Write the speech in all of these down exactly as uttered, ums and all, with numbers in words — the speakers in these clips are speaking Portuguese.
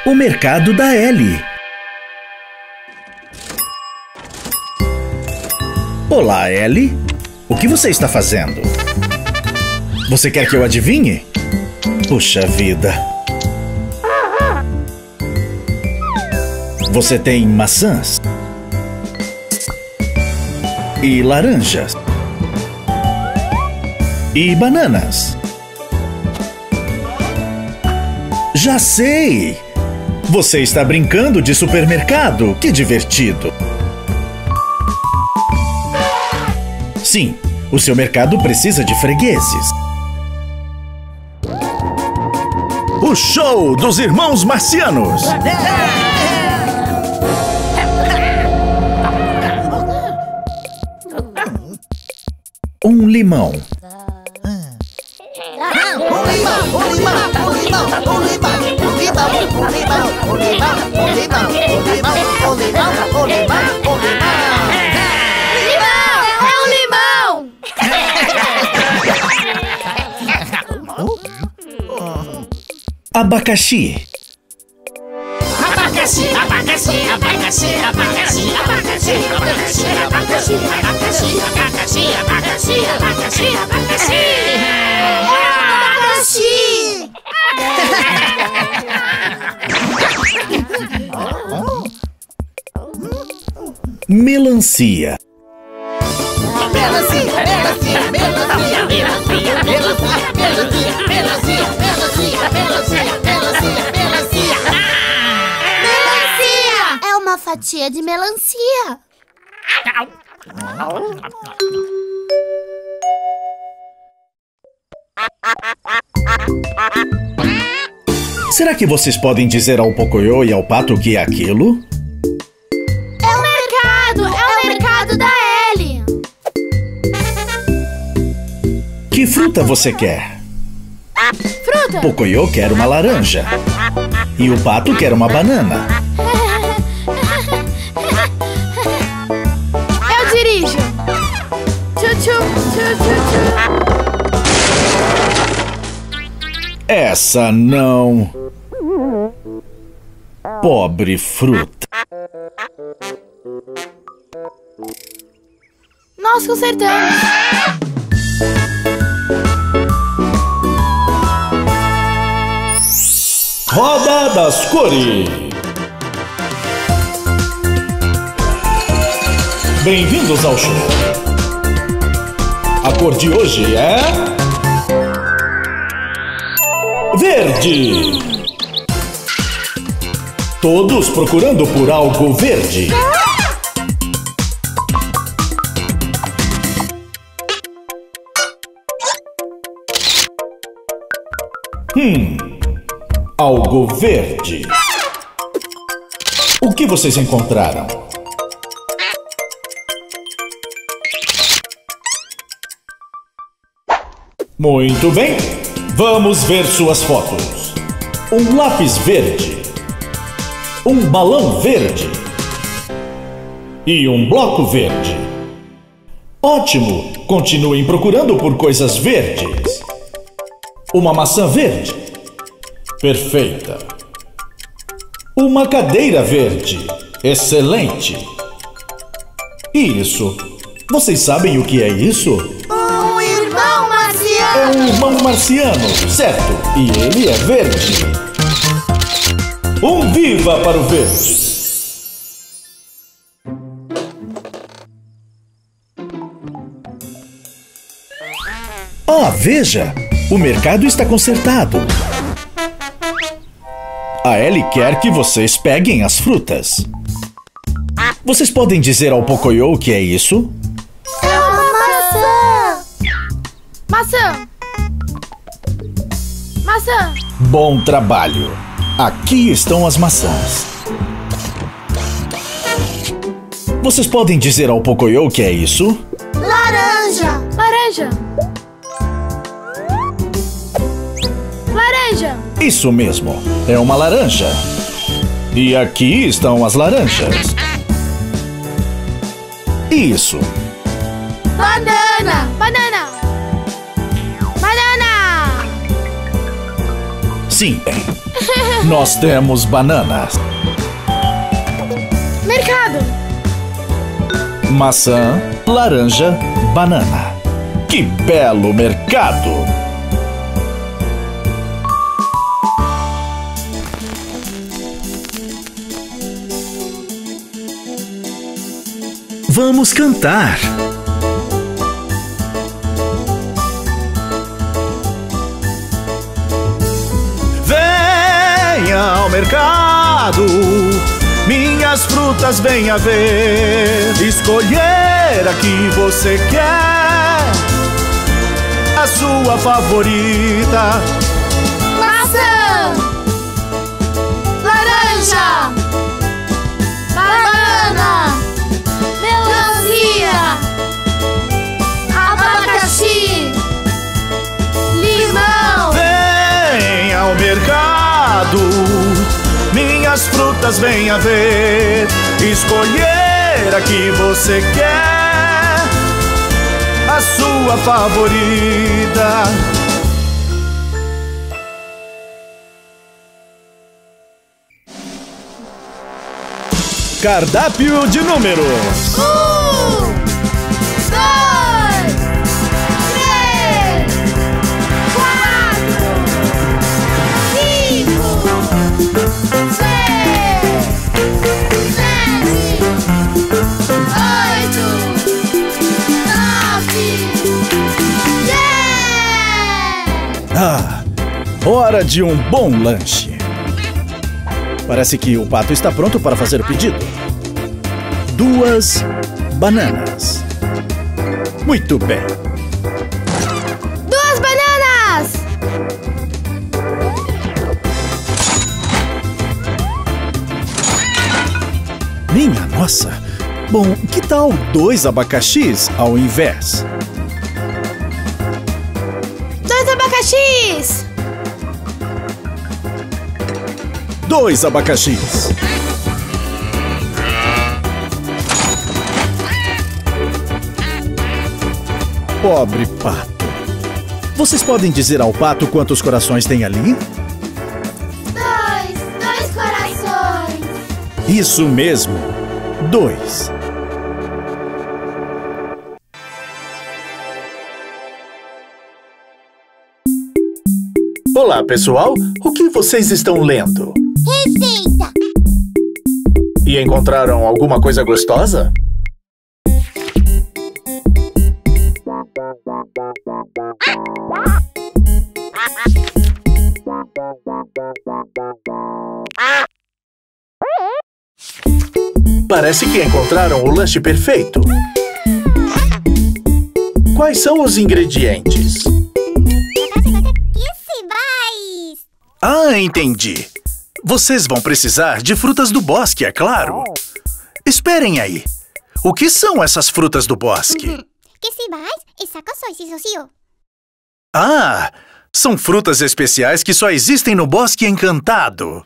O mercado da Ellie. Olá, Ellie. O que você está fazendo? Você quer que eu adivinhe? Puxa vida. Você tem maçãs e laranjas e bananas. Já sei! Você está brincando de supermercado? Que divertido! Sim, o seu mercado precisa de fregueses. O show dos irmãos marcianos! Um limão. Abacaxi. Abacaxi, abacaxi, abacaxi, abacaxi, abacaxi, abacaxi, abacaxi, abacaxi, abacaxi, abacaxi, abacaxi, abacaxi. Melancia. Melancia, melancia, melancia, melancia, melancia, melancia, melancia, melancia, melancia, melancia. Melancia! É uma fatia de melancia. Será que vocês podem dizer ao Pocoyo e ao Pato o que é aquilo? É o mercado! É o mercado da Ellie! Que fruta você quer? Fruta! Pocoyo quer uma laranja. E o Pato quer uma banana. Eu dirijo! Tchu, tchu, tchu, tchu, tchu. Essa não. Pobre fruta. Nós consertamos! Roda das cores. Bem-vindos ao show. A cor de hoje é... verde. Todos procurando por algo verde. Hum, algo verde. O que vocês encontraram? Muito bem, vamos ver suas fotos. Um lápis verde. Um balão verde. E um bloco verde. Ótimo! Continuem procurando por coisas verdes. Uma maçã verde. Perfeita. Uma cadeira verde. Excelente. Isso. Vocês sabem o que é isso? Um irmão É marciano! um irmão marciano, certo? E ele é verde. Um viva para o verde. Ah, veja! O mercado está consertado. A Ellie quer que vocês peguem as frutas. Vocês podem dizer ao Pocoyo o que é isso? É uma maçã! Maçã! Maçã! Bom trabalho! Aqui estão as maçãs. Vocês podem dizer ao Pocoyo o que é isso? Laranja! Laranja! Laranja! Isso mesmo, é uma laranja. E aqui estão as laranjas. Isso. Banana! Banana! Banana! Sim, nós temos bananas, Mercado. maçã, laranja, banana. Que belo mercado! Vamos cantar. Venha ao mercado, minhas frutas venha ver, escolher a que você quer, a sua favorita. Maçã. Laranja. Banana. Melancia. Abacaxi. Limão. Venha ao mercado, minhas frutas venha ver, escolher a que você quer, a sua favorita. Cardápio de números. Um, dois, três, quatro, cinco, seis, sete, oito, nove, dez. Ah, hora de um bom lanche. Parece que o pato está pronto para fazer o pedido. Duas bananas. Muito bem. Duas bananas! Minha nossa! Bom, que tal dois abacaxis ao invés? Dois abacaxis! Dois abacaxis. Pobre pato. Vocês podem dizer ao pato quantos corações tem ali? Dois! Dois corações! Isso mesmo. Dois. Olá, pessoal. O que vocês estão lendo? Receita! E encontraram alguma coisa gostosa? Parece que encontraram o lanche perfeito. Quais são os ingredientes? Ah, entendi. Vocês vão precisar de frutas do bosque, é claro. Esperem aí. O que são essas frutas do bosque? Ah, são frutas especiais que só existem no Bosque Encantado.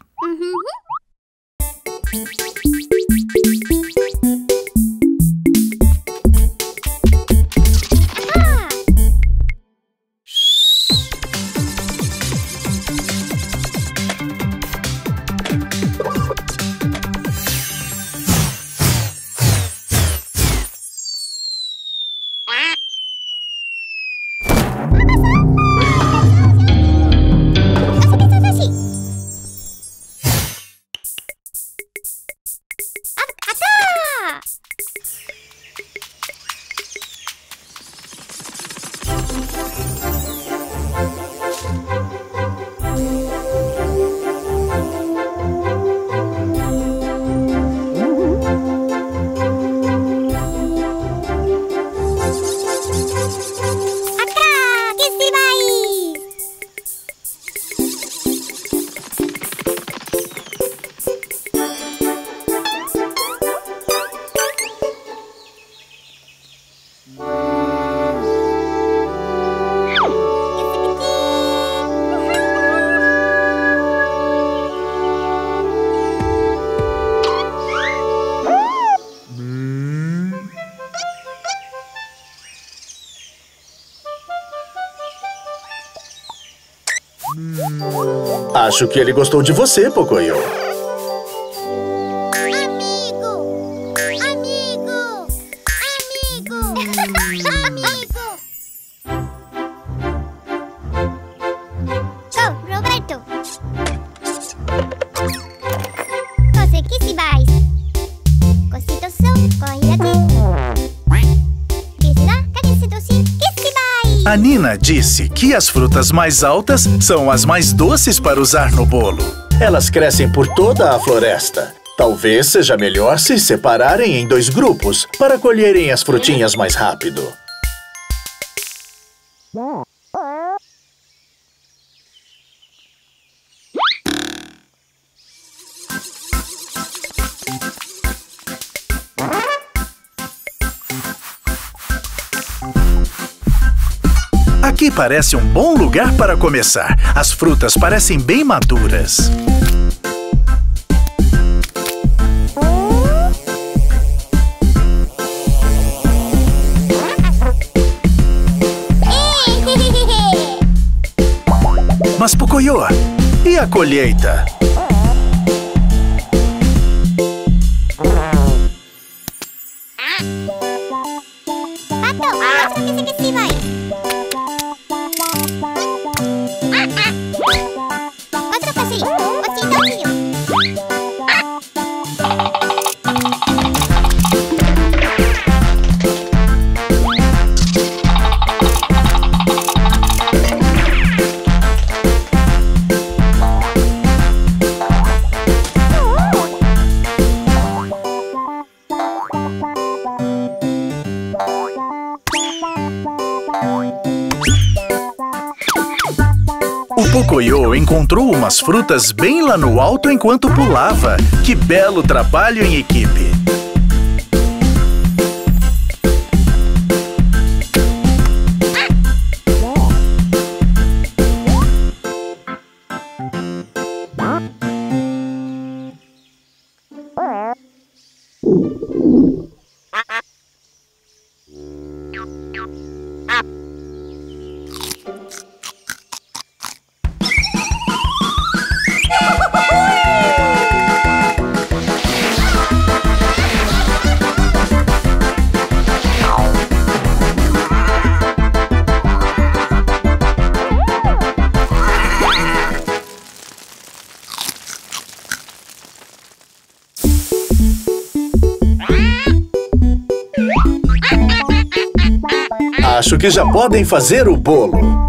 Acho que ele gostou de você, Pocoyo. Amigo! Amigo! Amigo! Amigo! Oh, Roberto! Você que se vai! Cosito sou, corre A Nina disse que as frutas mais altas são as mais doces para usar no bolo. Elas crescem por toda a floresta. Talvez seja melhor se separarem em dois grupos para colherem as frutinhas mais rápido. Aqui parece um bom lugar para começar. As frutas parecem bem maduras. Mas, Pocoyo, e a colheita? Pato, acho que se que se vai. Outro passeio, outro passeio. O Pocoyo encontrou umas frutas bem lá no alto enquanto pulava. Que belo trabalho em equipe! Acho que já podem fazer o bolo.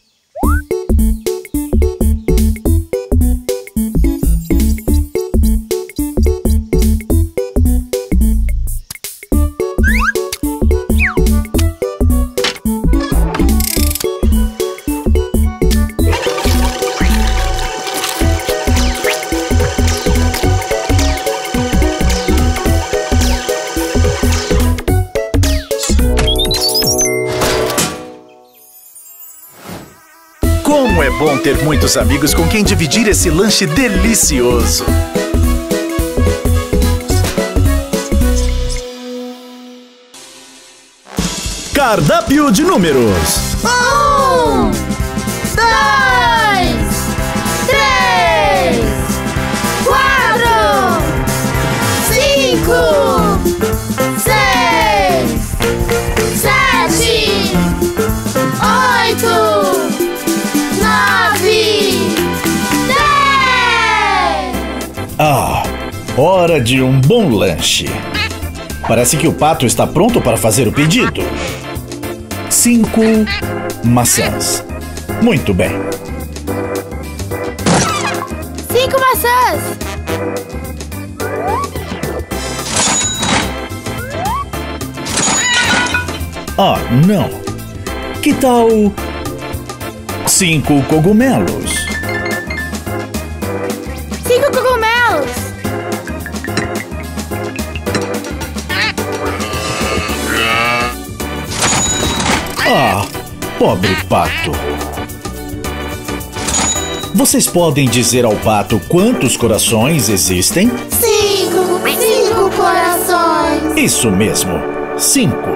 Como é bom ter muitos amigos com quem dividir esse lanche delicioso! Cardápio de números. Um, dois, três, quatro, cinco, seis, sete, oito, nove, dez. Ah, hora de um bom lanche. Parece que o pato está pronto para fazer o pedido. Cinco maçãs. Muito bem. Cinco maçãs. Ah, não. Que tal cinco cogumelos? Cinco cogumelos. Ah, pobre pato. Vocês podem dizer ao pato quantos corações existem? Cinco, cinco corações. Isso mesmo, cinco.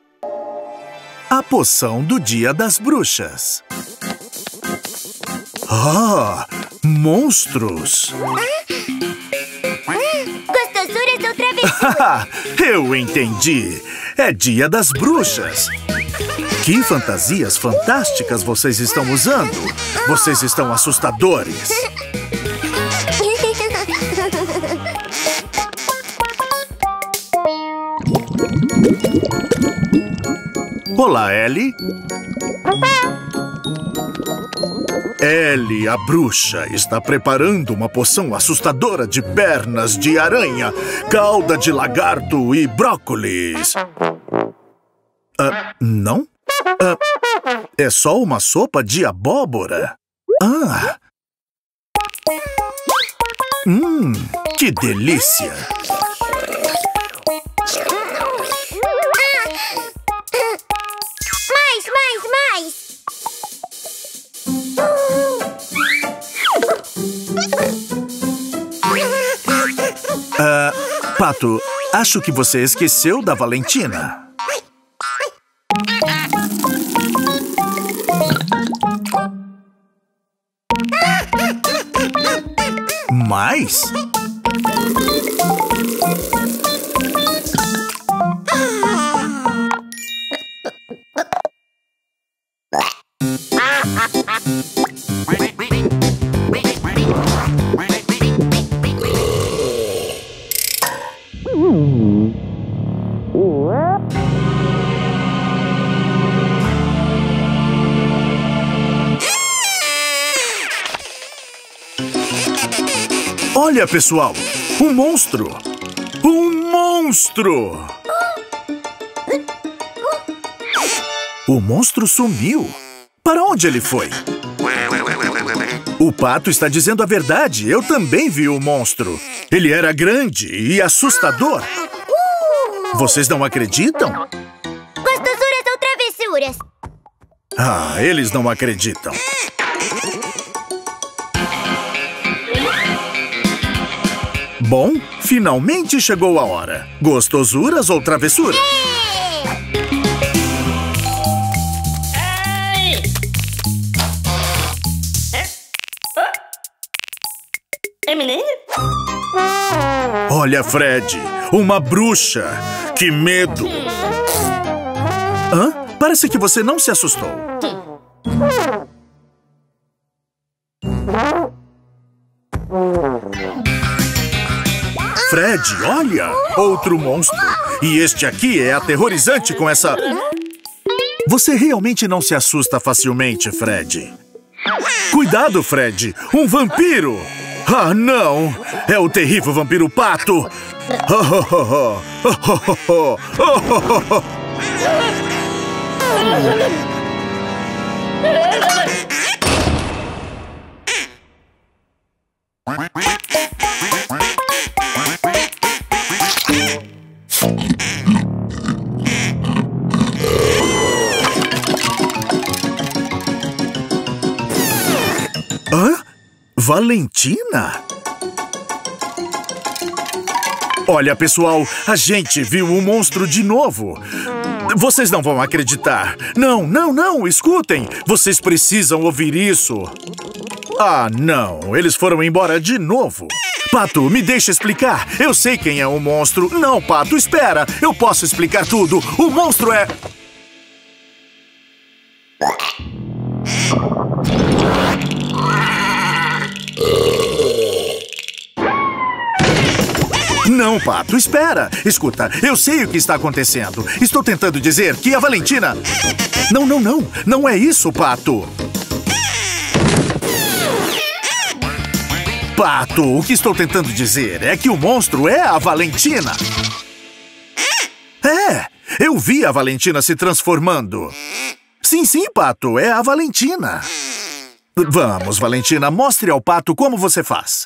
A poção do Dia das Bruxas. Ah, monstros! Gostosuras ou travessuras? Eu entendi! É dia das bruxas! Que fantasias fantásticas vocês estão usando! Vocês estão assustadores! Olá, Ellie! Ellie, a bruxa, está preparando uma poção assustadora de pernas de aranha, cauda de lagarto e brócolis. Ah, não? Ah, é só uma sopa de abóbora? Ah! Hum, que delícia! Mais, mais, mais! Ah, Pato, acho que você esqueceu da Valentina. Mais? Olha, pessoal! Um monstro! Um monstro! O monstro sumiu! Para onde ele foi? O Pato está dizendo a verdade. Eu também vi o monstro. Ele era grande e assustador. Vocês não acreditam? Gostosuras ou travessuras? Ah, eles não acreditam. Bom, finalmente chegou a hora. Gostosuras ou travessuras? É menino? Olha, Fred, uma bruxa. Que medo! Hã? Parece que você não se assustou. Fred, olha! Outro monstro. E este aqui é aterrorizante com essa... Você realmente não se assusta facilmente, Fred. Cuidado, Fred! Um vampiro! Ah, não! É o terrível vampiro Pato! Oh, oh, oh, oh, oh, oh, oh, oh. Hã? Valentina? Olha, pessoal, a gente viu um monstro de novo. Vocês não vão acreditar. Não, não, não, escutem. Vocês precisam ouvir isso. Ah, não, eles foram embora de novo. Pato, me deixa explicar. Eu sei quem é o monstro. Não, Pato, espera. Eu posso explicar tudo. O monstro é... Não, Pato, espera. Escuta, eu sei o que está acontecendo. Estou tentando dizer que a Valentina... Não, não, não. Não é isso, Pato. Pato, o que estou tentando dizer é que o monstro é a Valentina. É, eu vi a Valentina se transformando. Sim, sim, Pato, é a Valentina. Vamos, Valentina, mostre ao Pato como você faz.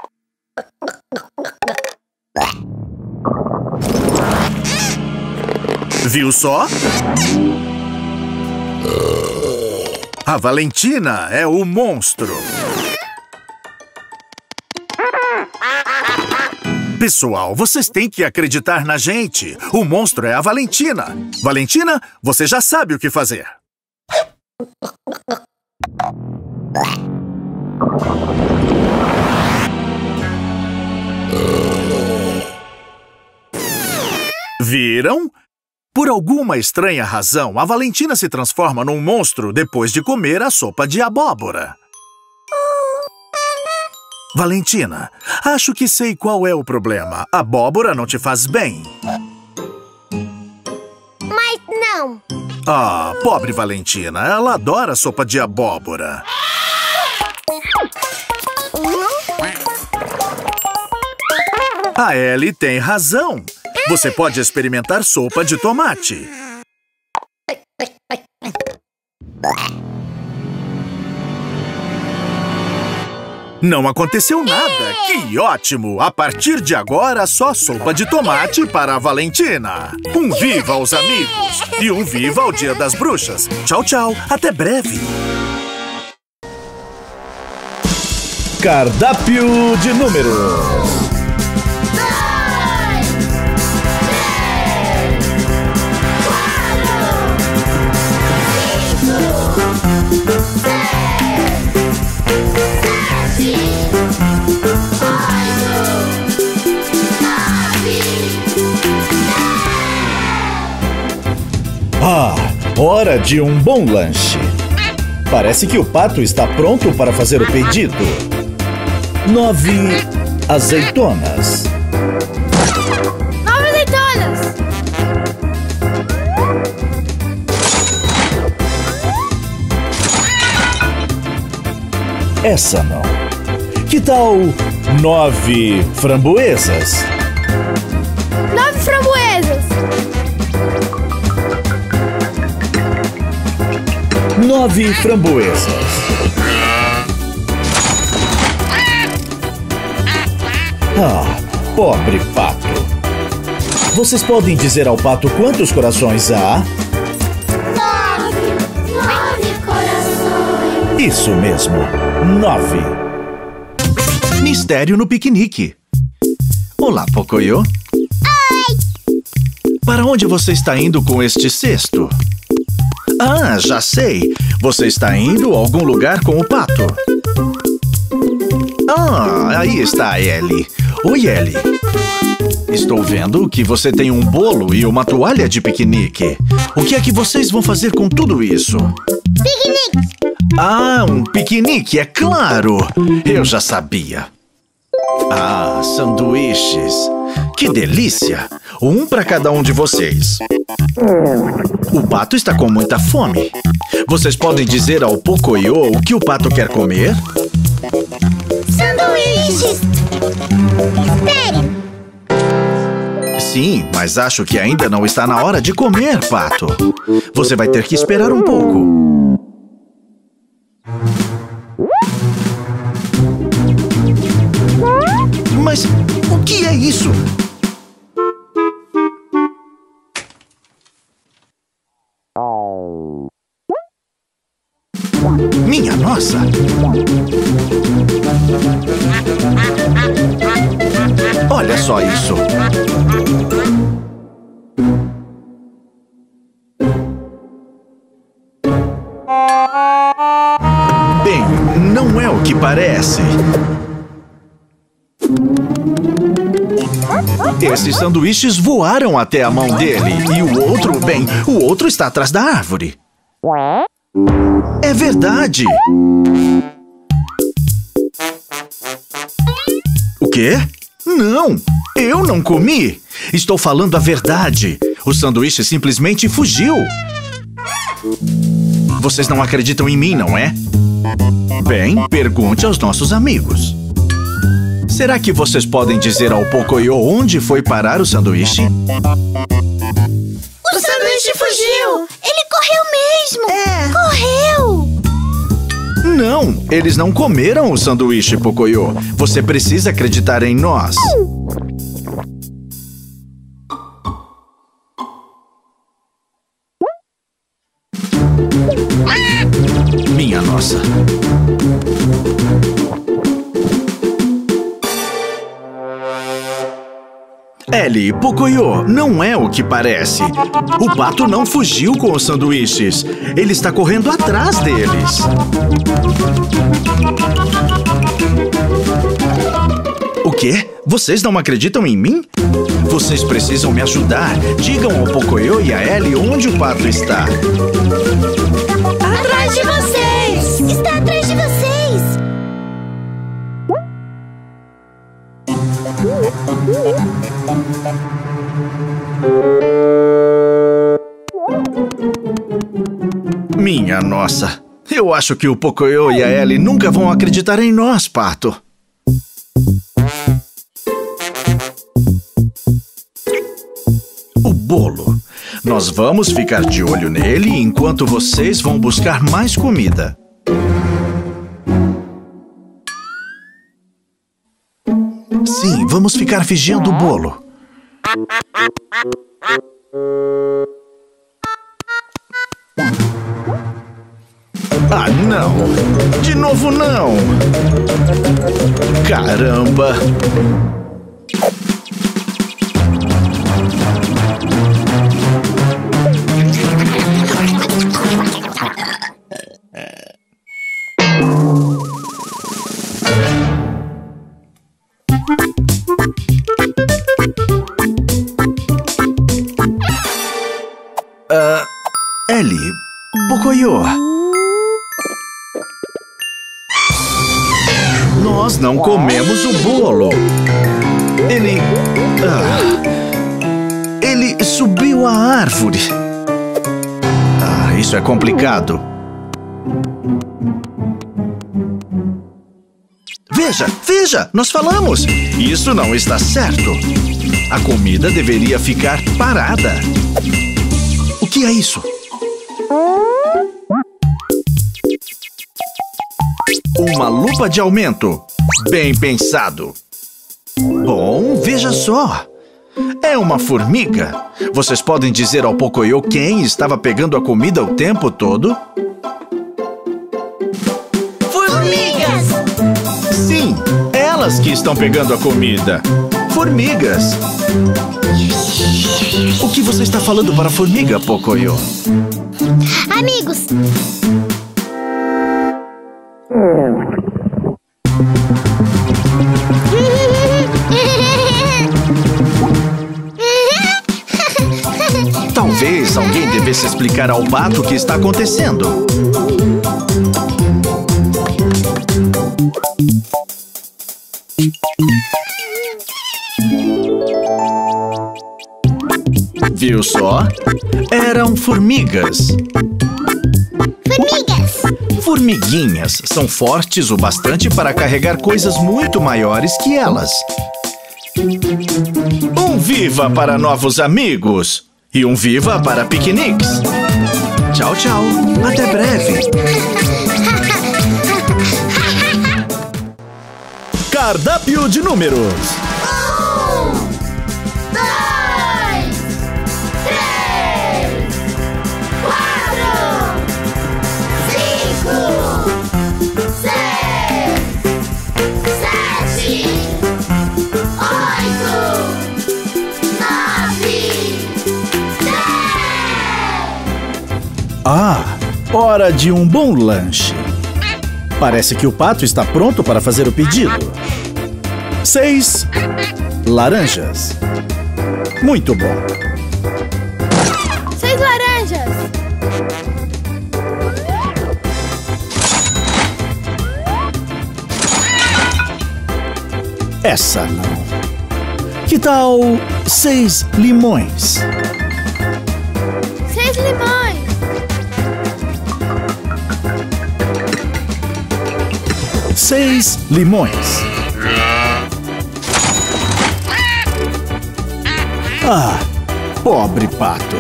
Viu só? A Valentina é o monstro. Pessoal, vocês têm que acreditar na gente. O monstro é a Valentina. Valentina, você já sabe o que fazer. Viram? Por alguma estranha razão, a Valentina se transforma num monstro depois de comer a sopa de abóbora. Valentina, acho que sei qual é o problema. A abóbora não te faz bem. Mas não. Ah, pobre Valentina. Ela adora sopa de abóbora. A Ellie tem razão. Você pode experimentar sopa de tomate. Não aconteceu nada. Que ótimo! A partir de agora, só sopa de tomate para a Valentina. Um viva aos amigos e um viva ao Dia das Bruxas. Tchau, tchau. Até breve. Cardápio de números. Ah, hora de um bom lanche. Parece que o pato está pronto para fazer o pedido. Nove azeitonas. Nove azeitonas. Essa não. Que tal nove framboesas? Nove framboesas. Nove framboesas. Ah, pobre pato. Vocês podem dizer ao pato quantos corações há? Nove. Nove corações. Isso mesmo, nove. Mistério no piquenique. Olá, Pocoyo. Oi. Para onde você está indo com este cesto? Ah, já sei. Você está indo a algum lugar com o pato. Ah, aí está a Ellie. Oi, Ellie. Estou vendo que você tem um bolo e uma toalha de piquenique. O que é que vocês vão fazer com tudo isso? Piquenique. Ah, um piquenique, é claro. Eu já sabia. Ah, sanduíches. Que delícia. Um para cada um de vocês. O pato está com muita fome. Vocês podem dizer ao Pocoyo o que o pato quer comer? Sanduíches. Espere. Sim, mas acho que ainda não está na hora de comer, pato. Você vai ter que esperar um pouco. Mas o que é isso? Minha nossa! Olha só isso! Bem, não é o que parece. Esses sanduíches voaram até a mão dele. E o outro, bem, o outro está atrás da árvore. É verdade! O quê? Não! Eu não comi! Estou falando a verdade. O sanduíche simplesmente fugiu. Vocês não acreditam em mim, não é? Bem, pergunte aos nossos amigos. Será que vocês podem dizer ao Pocoyo onde foi parar o sanduíche? O sanduíche fugiu. Ele correu mesmo. É. Correu. Não, eles não comeram o sanduíche, Pocoyo. Você precisa acreditar em nós. Minha nossa. Ellie, Pocoyo, não é o que parece. O pato não fugiu com os sanduíches. Ele está correndo atrás deles. quê? Vocês não acreditam em mim? Vocês precisam me ajudar. Digam ao Pocoyo e a Ellie onde o pato está. Atrás de vocês! Está atrás de vocês! Minha nossa! Eu acho que o Pocoyo e a Ellie nunca vão acreditar em nós, pato. O bolo. Nós vamos ficar de olho nele enquanto vocês vão buscar mais comida. Sim, vamos ficar vigiando o bolo. Ah, não! De novo, não! Caramba! Ah, Ellie, Pocoyo. Nós não comemos o bolo. Ele... Ah, ele subiu a árvore. Ah, isso é complicado. Veja, veja, nós falamos. Isso não está certo. A comida deveria ficar parada. O que é isso? Uma lupa de aumento. Bem pensado. Bom, veja só. É uma formiga. Vocês podem dizer ao Pocoyo quem estava pegando a comida o tempo todo? Formigas! Sim, elas que estão pegando a comida. Formigas. O que você está falando para a formiga, Pocoyo? Amigos! Talvez alguém devesse explicar ao pato o que está acontecendo. Viu só? Eram formigas. Formigas! Formiguinhas são fortes o bastante para carregar coisas muito maiores que elas. Um viva para novos amigos! E um viva para piqueniques! Tchau, tchau! Até breve! Cardápio de números. Um, dois, três, quatro, cinco, seis, sete, oito, nove, dez. Ah, hora de um bom lanche. Parece que o pato está pronto para fazer o pedido. Seis laranjas. Muito bom. Seis laranjas. Essa não. Que tal seis limões? Seis limões. Seis limões. Ah, pobre pato.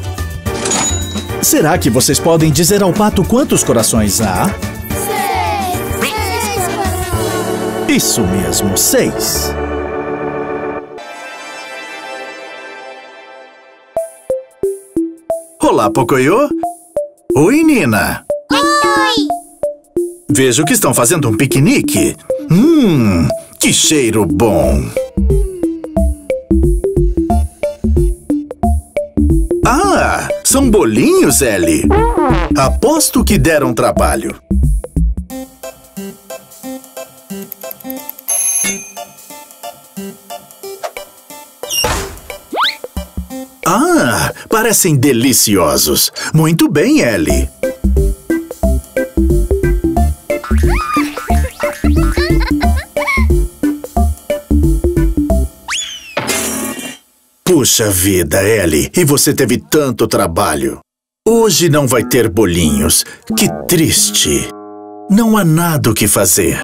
Será que vocês podem dizer ao pato quantos corações há? Seis. Seis corações. Isso mesmo, seis. Olá, Pocoyo. Oi, Nina. Oi. Vejo que estão fazendo um piquenique. Hum, que cheiro bom. Ah, são bolinhos, Ellie. Aposto que deram trabalho. Ah, parecem deliciosos. Muito bem, Ellie. Puxa vida, Ellie, e você teve tanto trabalho. Hoje não vai ter bolinhos. Que triste. Não há nada o que fazer.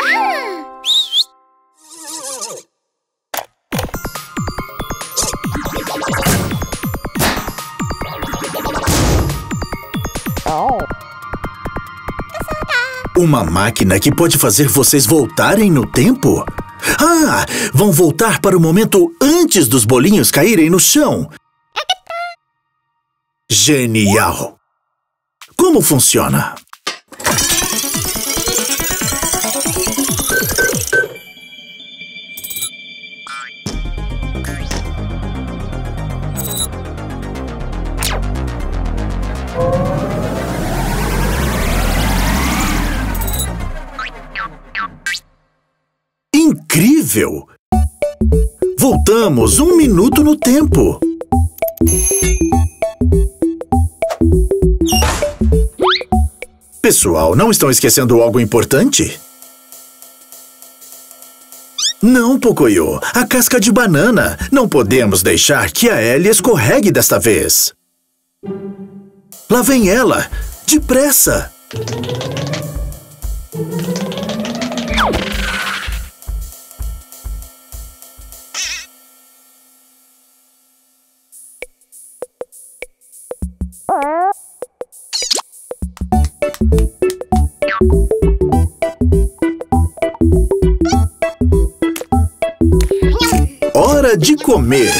Uma máquina que pode fazer vocês voltarem no tempo? Ah, vão voltar para o momento antes dos bolinhos caírem no chão. Genial! Como funciona? Incrível! Voltamos um minuto no tempo. Pessoal, não estão esquecendo algo importante? Não, Pocoyo. A casca de banana. Não podemos deixar que a Ellie escorregue desta vez. Lá vem ela. Depressa. Hora de comer.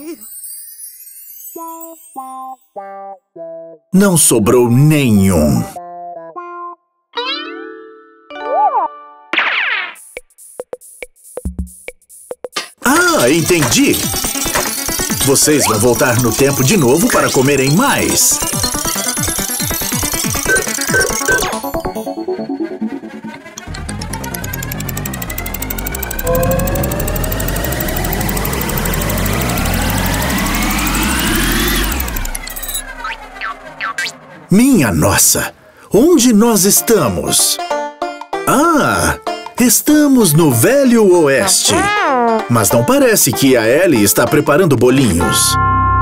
Não sobrou nenhum. Ah, entendi. Vocês vão voltar no tempo de novo para comerem mais. Minha nossa! Onde nós estamos? Ah! Estamos no Velho Oeste. Mas não parece que a Ellie está preparando bolinhos.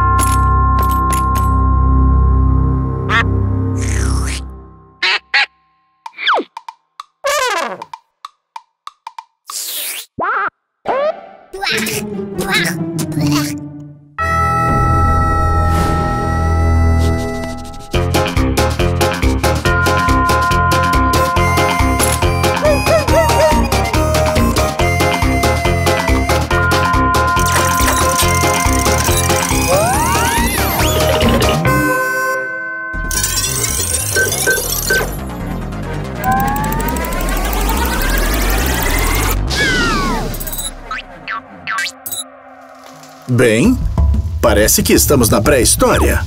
Bem, parece que estamos na pré-história.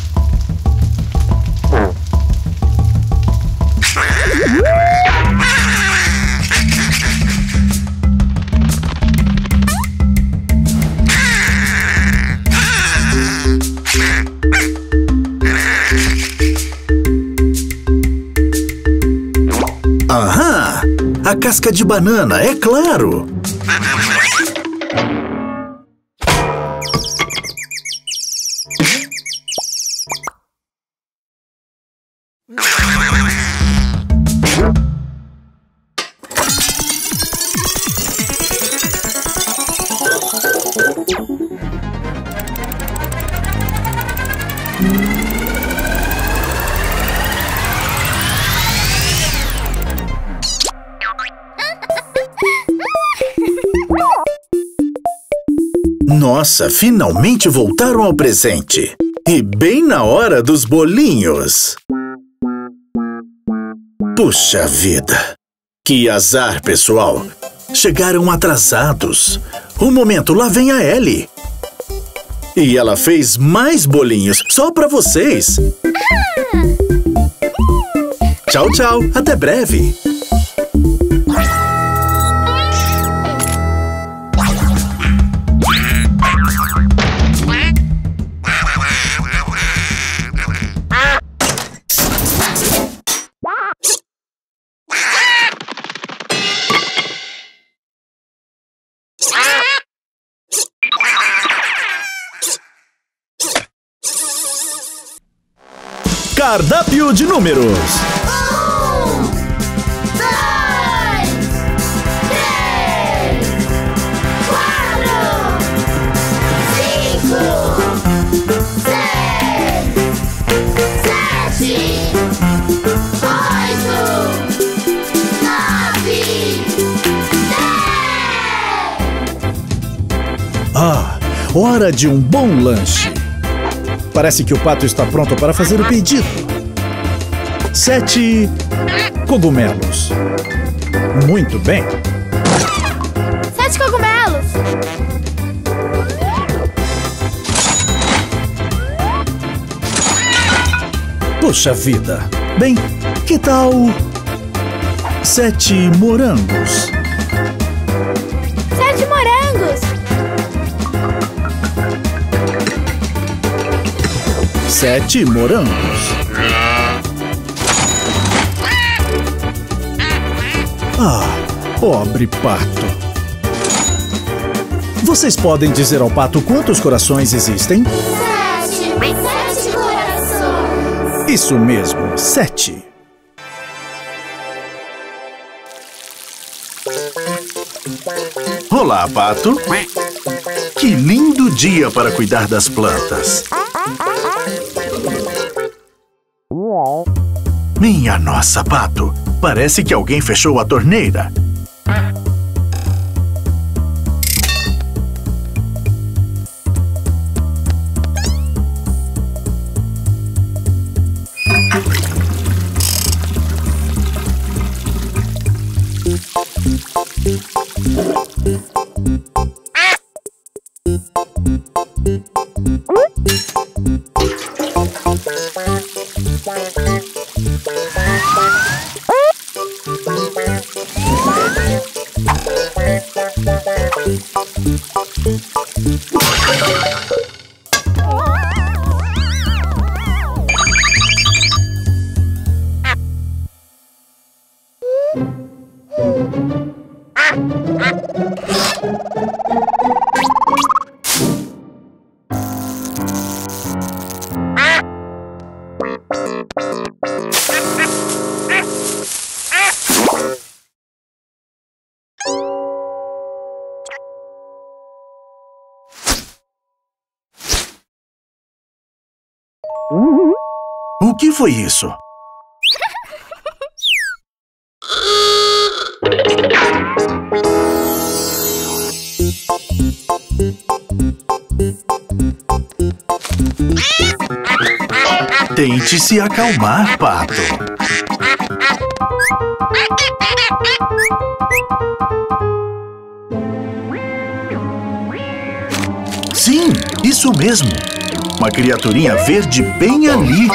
Aham! A casca de banana, é claro! Nossa, finalmente voltaram ao presente. E bem na hora dos bolinhos. Puxa vida. Que azar, pessoal. Chegaram atrasados. Um momento, lá vem a Ellie. E ela fez mais bolinhos, só pra vocês. Tchau, tchau. Até breve. Cardápio de números. Um, dois, três, quatro, cinco, seis, sete, oito, nove, dez. Ah, hora de um bom lanche. Parece que o pato está pronto para fazer o pedido. Sete cogumelos. Muito bem. Sete cogumelos. Puxa vida. Bem, que tal sete morangos? Sete morangos. Sete morangos. Ah, pobre pato. Vocês podem dizer ao pato quantos corações existem? Sete. Sete corações. Isso mesmo, sete. Olá, pato. Que lindo dia para cuidar das plantas. Minha nossa, pato. Parece que alguém fechou a torneira. O que foi isso? Tente se acalmar, pato. Sim, isso mesmo. Uma criaturinha verde bem ali.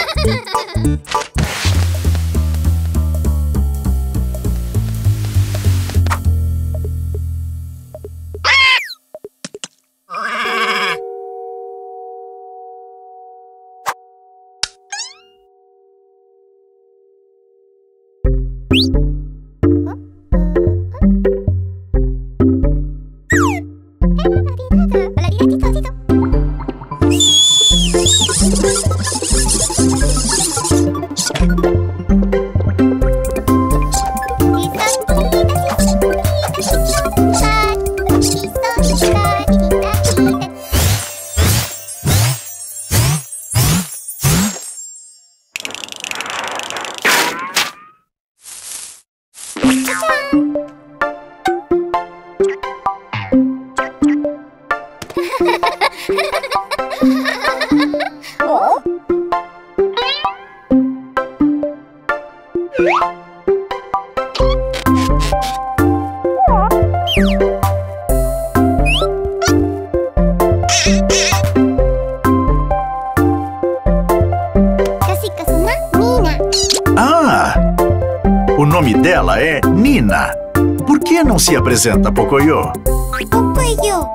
Ah! O nome dela é Nina. Por que não se apresenta, Pocoyo? Pocoyo.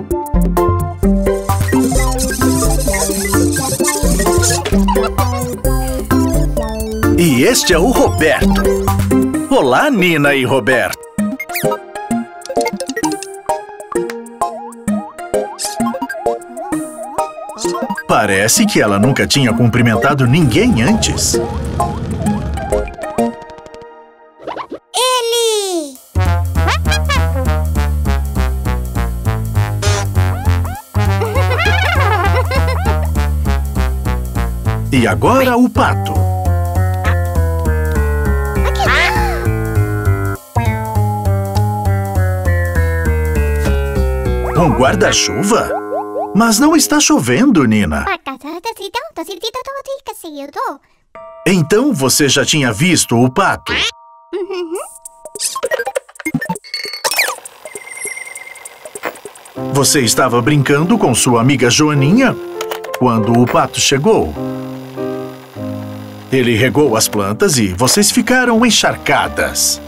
E este é o Roberto. Olá, Nina e Roberto. Thank you. Parece que ela nunca tinha cumprimentado ninguém antes. Ele! E agora o pato. Um guarda-chuva? Mas não está chovendo, Nina. Então você já tinha visto o pato? Você estava brincando com sua amiga Joaninha quando o pato chegou. Ele regou as plantas e vocês ficaram encharcadas.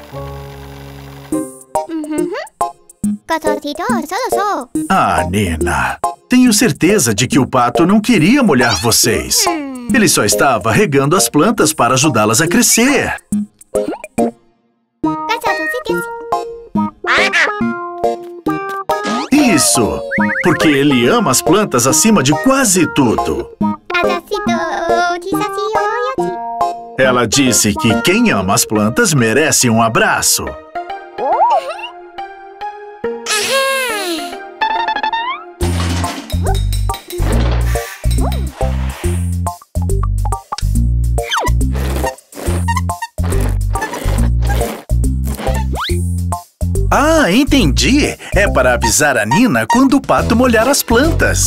Ah, Nina, tenho certeza de que o pato não queria molhar vocês. Ele só estava regando as plantas para ajudá-las a crescer. Isso, porque ele ama as plantas acima de quase tudo. Ela disse que quem ama as plantas merece um abraço. Ah, entendi! É para avisar a Nina quando o pato molhar as plantas.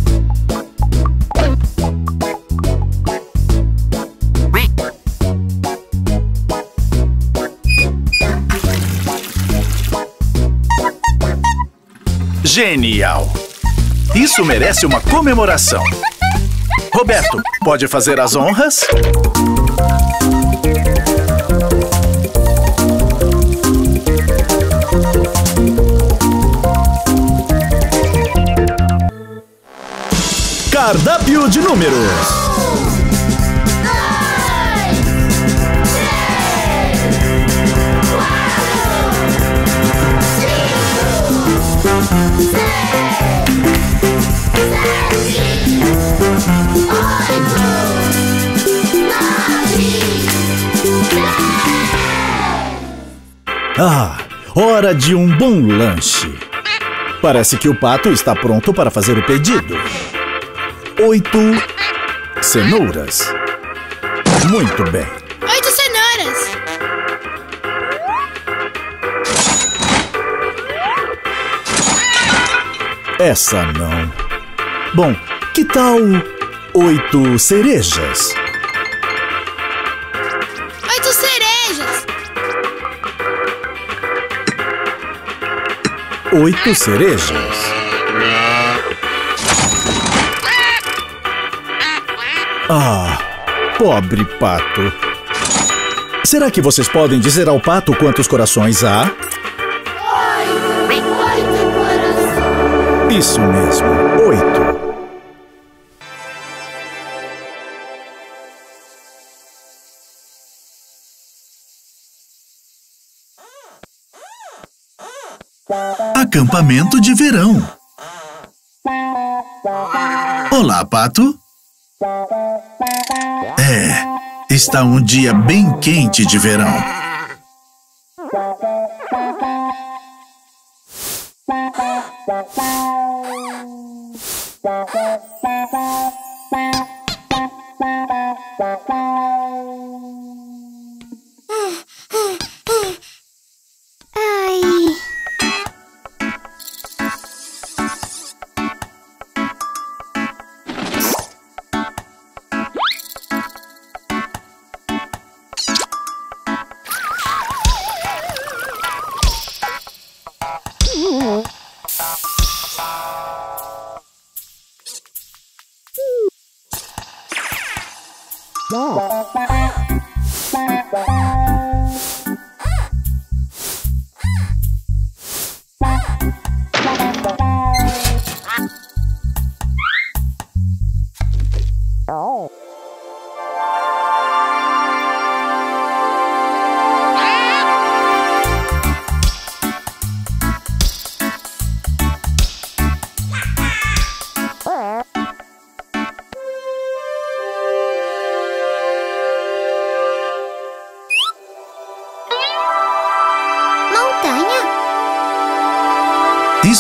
Genial! Isso merece uma comemoração. Roberto, pode fazer as honras? Cardápio de números. Ah, hora de um bom lanche. Parece que o pato está pronto para fazer o pedido. Oito cenouras. Muito bem. Oito cenouras. Essa não. Bom, que tal oito cerejas? Oito cerejas. Oito cerejas. Ah, pobre pato. Será que vocês podem dizer ao pato quantos corações há? Isso mesmo, oito. Acampamento de verão. Olá, pato. É, está um dia bem quente de verão. Ai.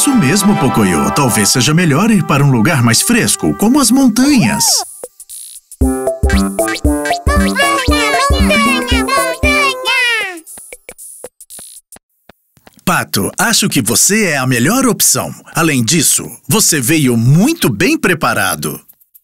Isso mesmo, Pocoyo. Talvez seja melhor ir para um lugar mais fresco, como as montanhas. Pato, acho que você é a melhor opção. Além disso, você veio muito bem preparado.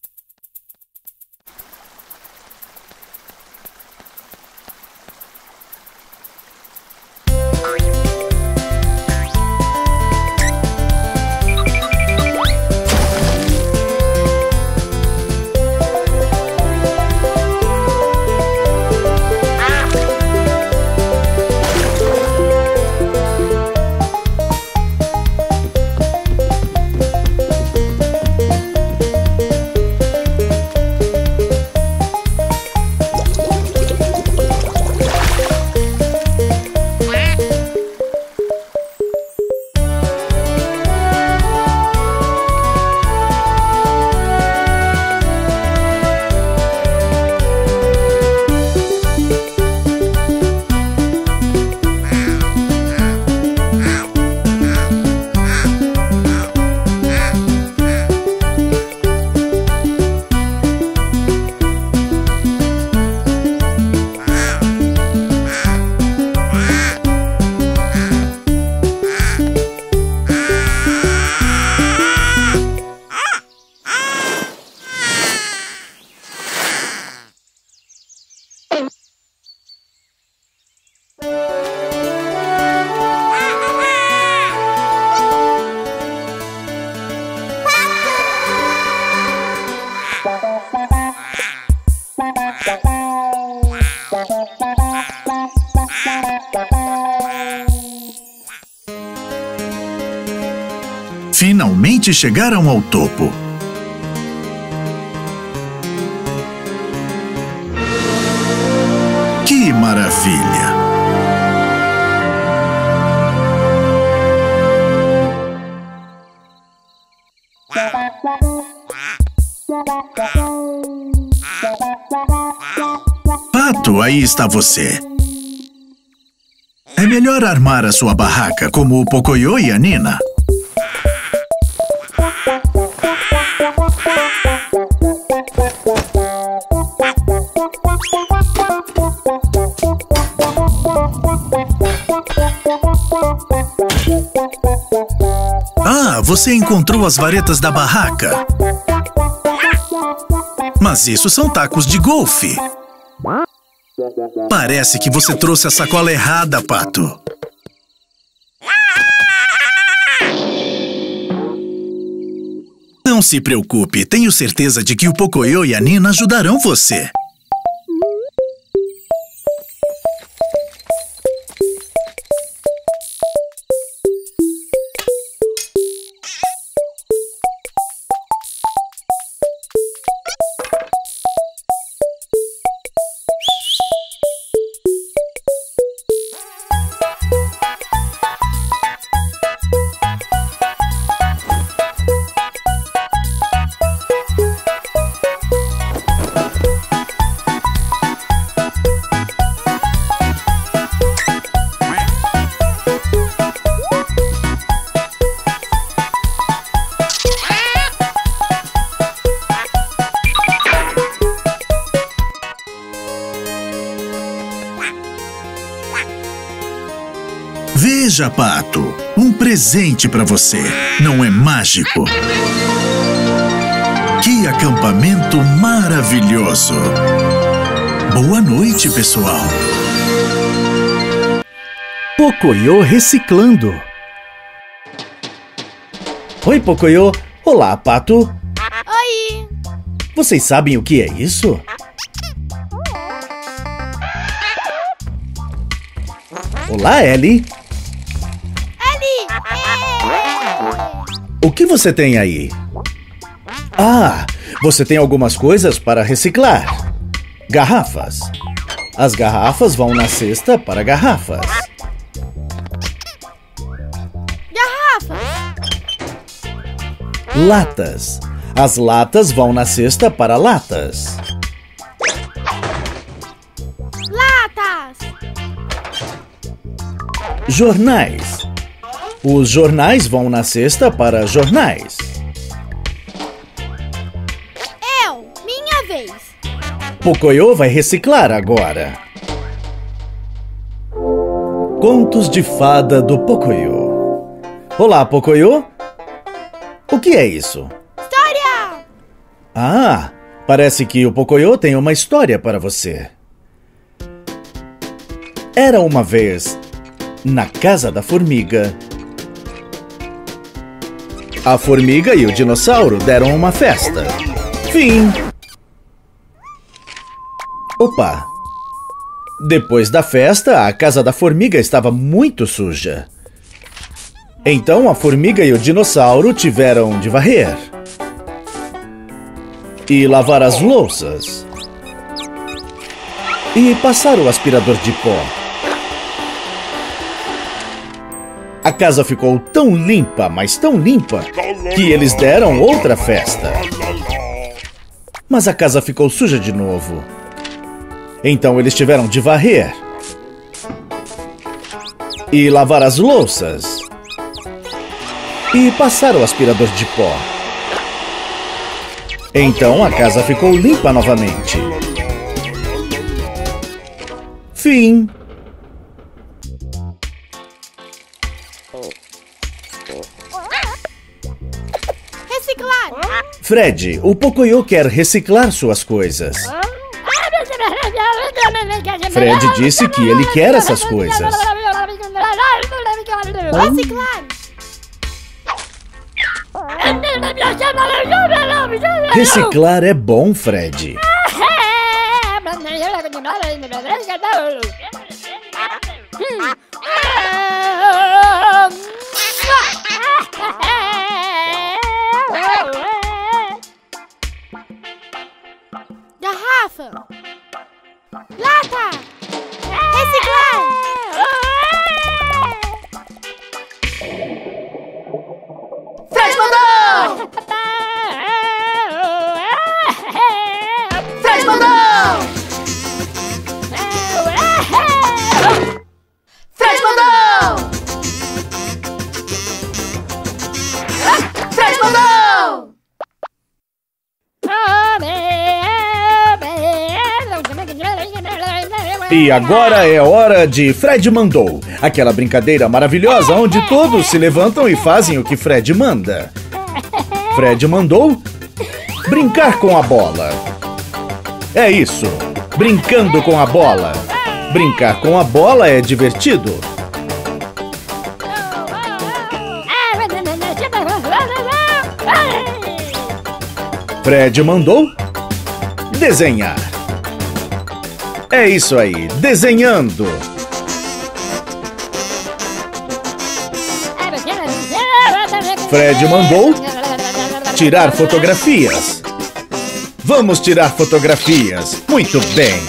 Finalmente chegaram ao topo. Que maravilha! Pato, aí está você. É melhor armar a sua barraca como o Pocoyo e a Nina. Ah, você encontrou as varetas da barraca. Mas isso são tacos de golfe. Parece que você trouxe a sacola errada, Pato. Não se preocupe, tenho certeza de que o Pocoyo e a Nina ajudarão você. Veja, Pato, um presente para você. Não é mágico? Que acampamento maravilhoso! Boa noite, pessoal! Pocoyo reciclando. Oi, Pocoyo. Olá, Pato. Oi! Vocês sabem o que é isso? Olá, Ellie. O que você tem aí? Ah, você tem algumas coisas para reciclar. Garrafas. As garrafas vão na cesta para garrafas. Garrafas. Latas. As latas vão na cesta para latas. Latas. Jornais. Os jornais vão na cesta para jornais. Eu, minha vez. Pocoyo vai reciclar agora. Contos de fada do Pocoyo. Olá, Pocoyo. O que é isso? História! Ah, parece que o Pocoyo tem uma história para você. Era uma vez, na casa da formiga. A formiga e o dinossauro deram uma festa. Fim. Opa! Depois da festa, a casa da formiga estava muito suja. Então a formiga e o dinossauro tiveram de varrer e lavar as louças e passar o aspirador de pó. A casa ficou tão limpa, mas tão limpa, que eles deram outra festa. Mas a casa ficou suja de novo. Então eles tiveram de varrer e lavar as louças e passar o aspirador de pó. Então a casa ficou limpa novamente. Fim. Reciclar. Fred, o Pocoyo quer reciclar suas coisas. Fred disse que ele quer essas coisas. Reciclar. Reciclar é bom, Fred. Garrafa. Lata. Reciclar. Fred mandou! Fred mandou! Fred mandou! Fred mandou! E agora é hora de Fred Mandou, aquela brincadeira maravilhosa onde todos se levantam e fazem o que Fred manda. Fred mandou brincar com a bola. É isso, brincando com a bola. Brincar com a bola é divertido. Fred mandou desenhar. É isso aí, desenhando. Fred mandou tirar fotografias. Vamos tirar fotografias. Muito bem.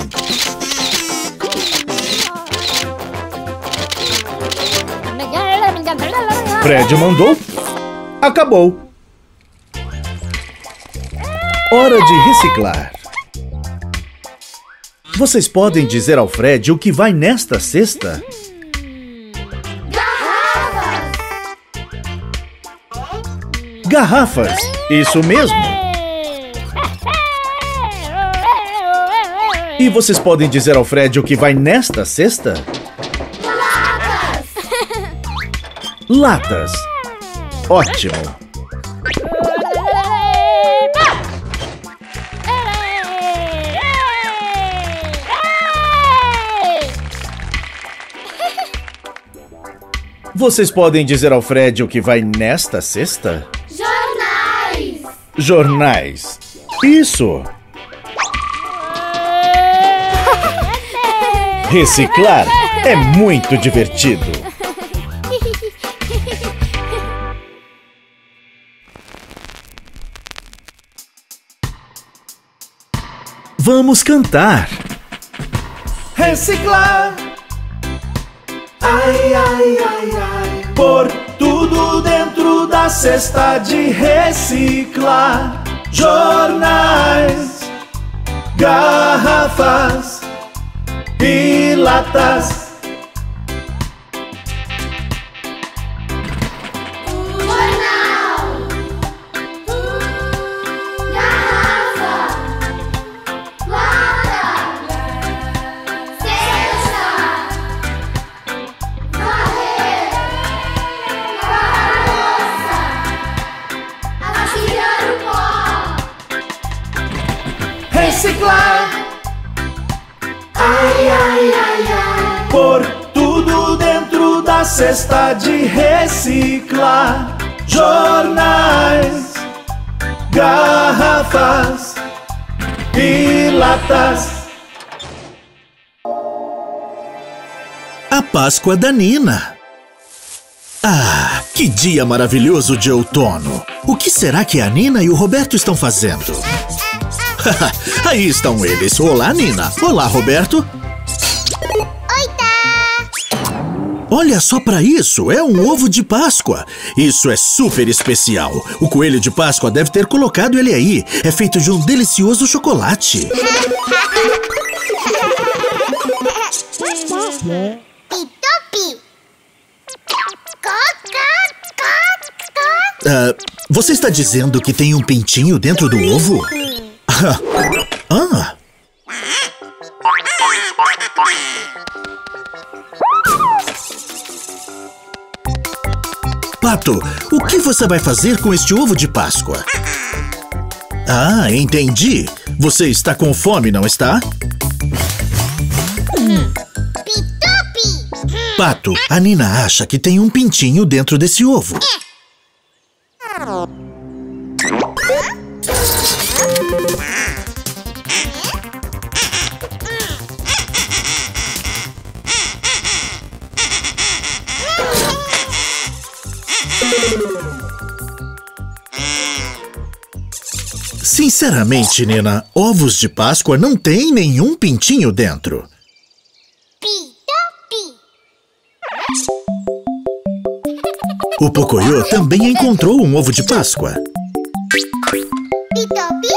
Fred mandou. Acabou. Hora de reciclar. Vocês podem dizer ao Fred o que vai nesta cesta? Garrafas! Garrafas! Isso mesmo! E vocês podem dizer ao Fred o que vai nesta cesta? Latas! Latas! Ótimo! Vocês podem dizer ao Fred o que vai nesta cesta? Jornais! Jornais. Isso! Reciclar é muito divertido. Vamos cantar. Reciclar. Ai, ai, ai, ai. Por tudo dentro da cesta de reciclar. Jornais, garrafas e latas. reciclar. Ai, ai, ai, ai. Pôr tudo dentro da cesta de reciclar. Jornais, garrafas e latas. A Páscoa da Nina. Ah, que dia maravilhoso de outono! O que será que a Nina e o Roberto estão fazendo? Aí estão eles. Olá, Nina. Olá, Roberto. Oi, tá. Olha só pra isso. É um ovo de Páscoa. Isso é super especial. O coelho de Páscoa deve ter colocado ele aí. É feito de um delicioso chocolate. Pitopi. Uh, você está dizendo que tem um pintinho dentro do ovo? Ah! Pato, o que você vai fazer com este ovo de Páscoa? Ah, entendi. Você está com fome, não está? Pitopi. Pato, a Nina acha que tem um pintinho dentro desse ovo. Sinceramente, Nina, ovos de Páscoa não têm nenhum pintinho dentro. Pitopi. O Pocoyo também encontrou um ovo de Páscoa. Pitopi.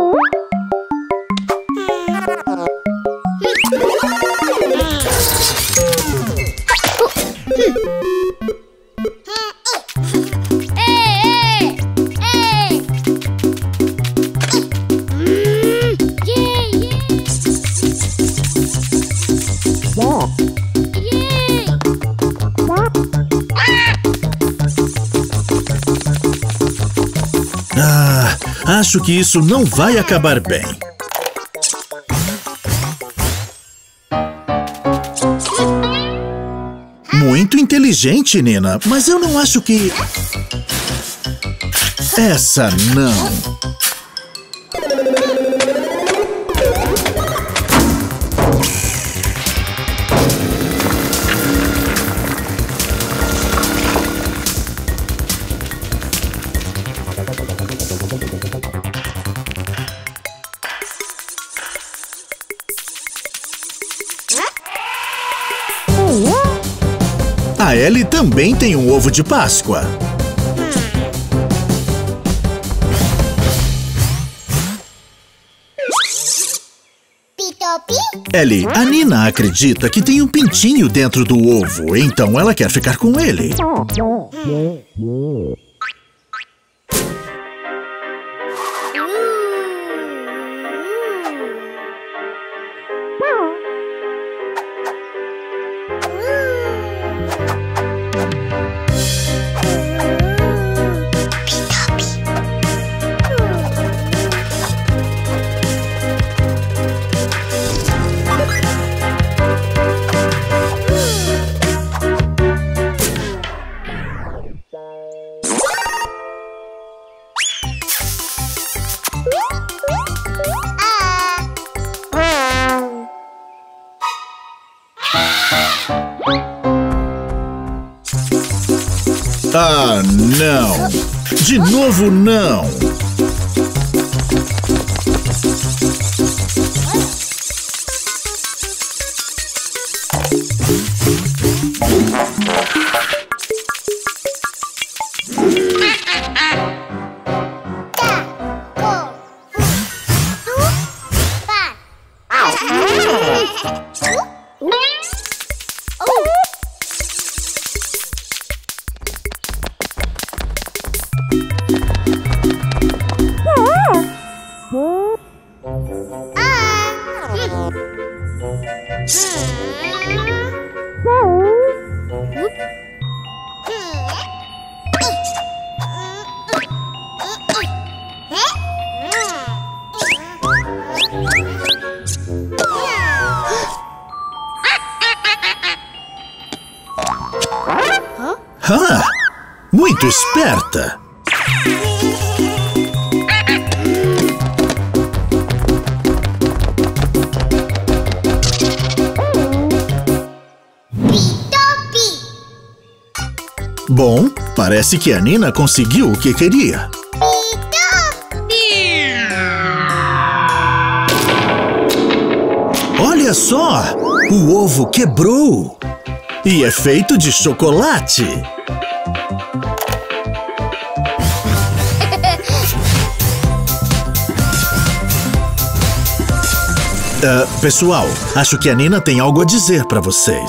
Ah, acho que isso não vai acabar bem. Muito inteligente, Nina, mas eu não acho que... Essa não. A Ellie também tem um ovo de Páscoa. Pitopi. Ellie, a Nina acredita que tem um pintinho dentro do ovo, então ela quer ficar com ele. Ah, não! De novo, não! Ah, muito esperta! Bom, parece que a Nina conseguiu o que queria. Olha só! O ovo quebrou! E é feito de chocolate! Uh, pessoal, acho que a Nina tem algo a dizer para vocês.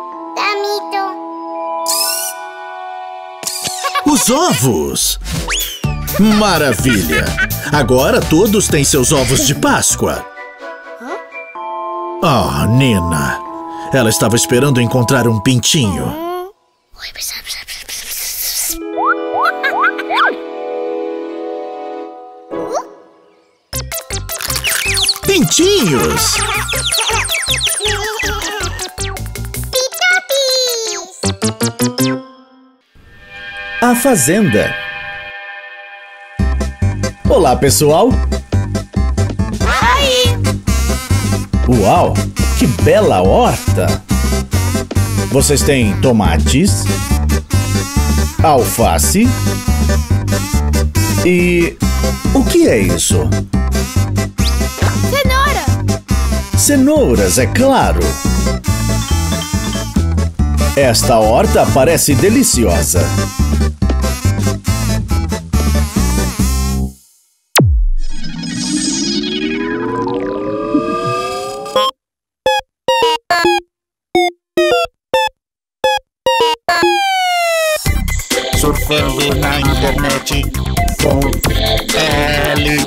Os ovos! Maravilha! Agora todos têm seus ovos de Páscoa. Oh, Nina. Ela estava esperando encontrar um pintinho. Pintinhos! A Fazenda. Olá, pessoal! Uau! Que bela horta! Vocês têm tomates, alface e... o que é isso? Cenoura! Cenouras, é claro! Esta horta parece deliciosa. Surfando na internet com Ellie.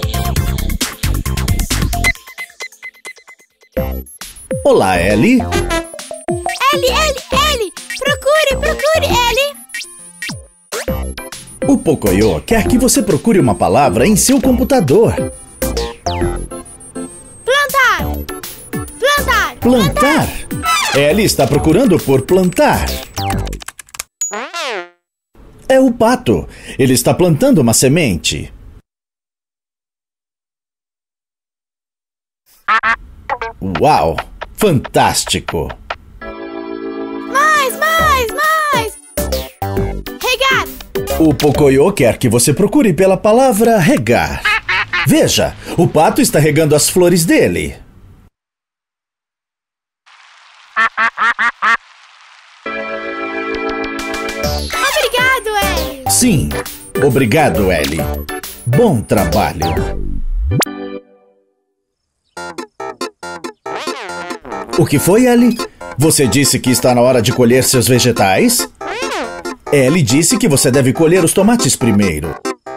Olá, Ellie. Ellie, Ellie, Ellie! Procure, procure, Ellie! O Pocoyo quer que você procure uma palavra em seu computador. Plantar! Plantar! Plantar? Ellie está procurando por plantar. É o pato. Ele está plantando uma semente. Uau! Fantástico! Mais, mais, mais! Regar! O Pocoyo quer que você procure pela palavra regar. Veja, o pato está regando as flores dele. Obrigado, Ellie! Sim, obrigado, Ellie. Bom trabalho. O que foi, Ellie? Você disse que está na hora de colher seus vegetais? Ellie disse que você deve colher os tomates primeiro.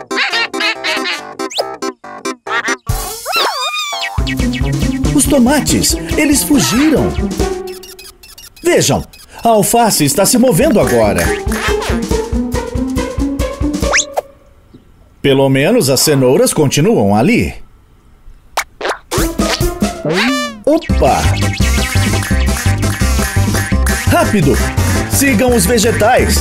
Os tomates, eles fugiram. Vejam, a alface está se movendo agora. Pelo menos as cenouras continuam ali. Opa! Rápido! Sigam os vegetais!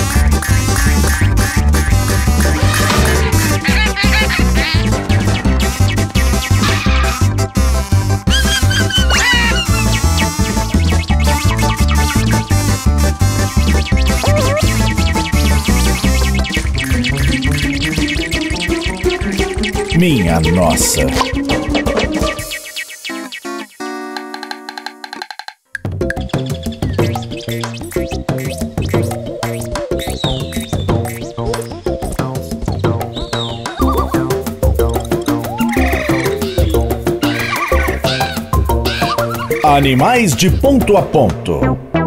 Minha nossa! Animais de ponto a ponto.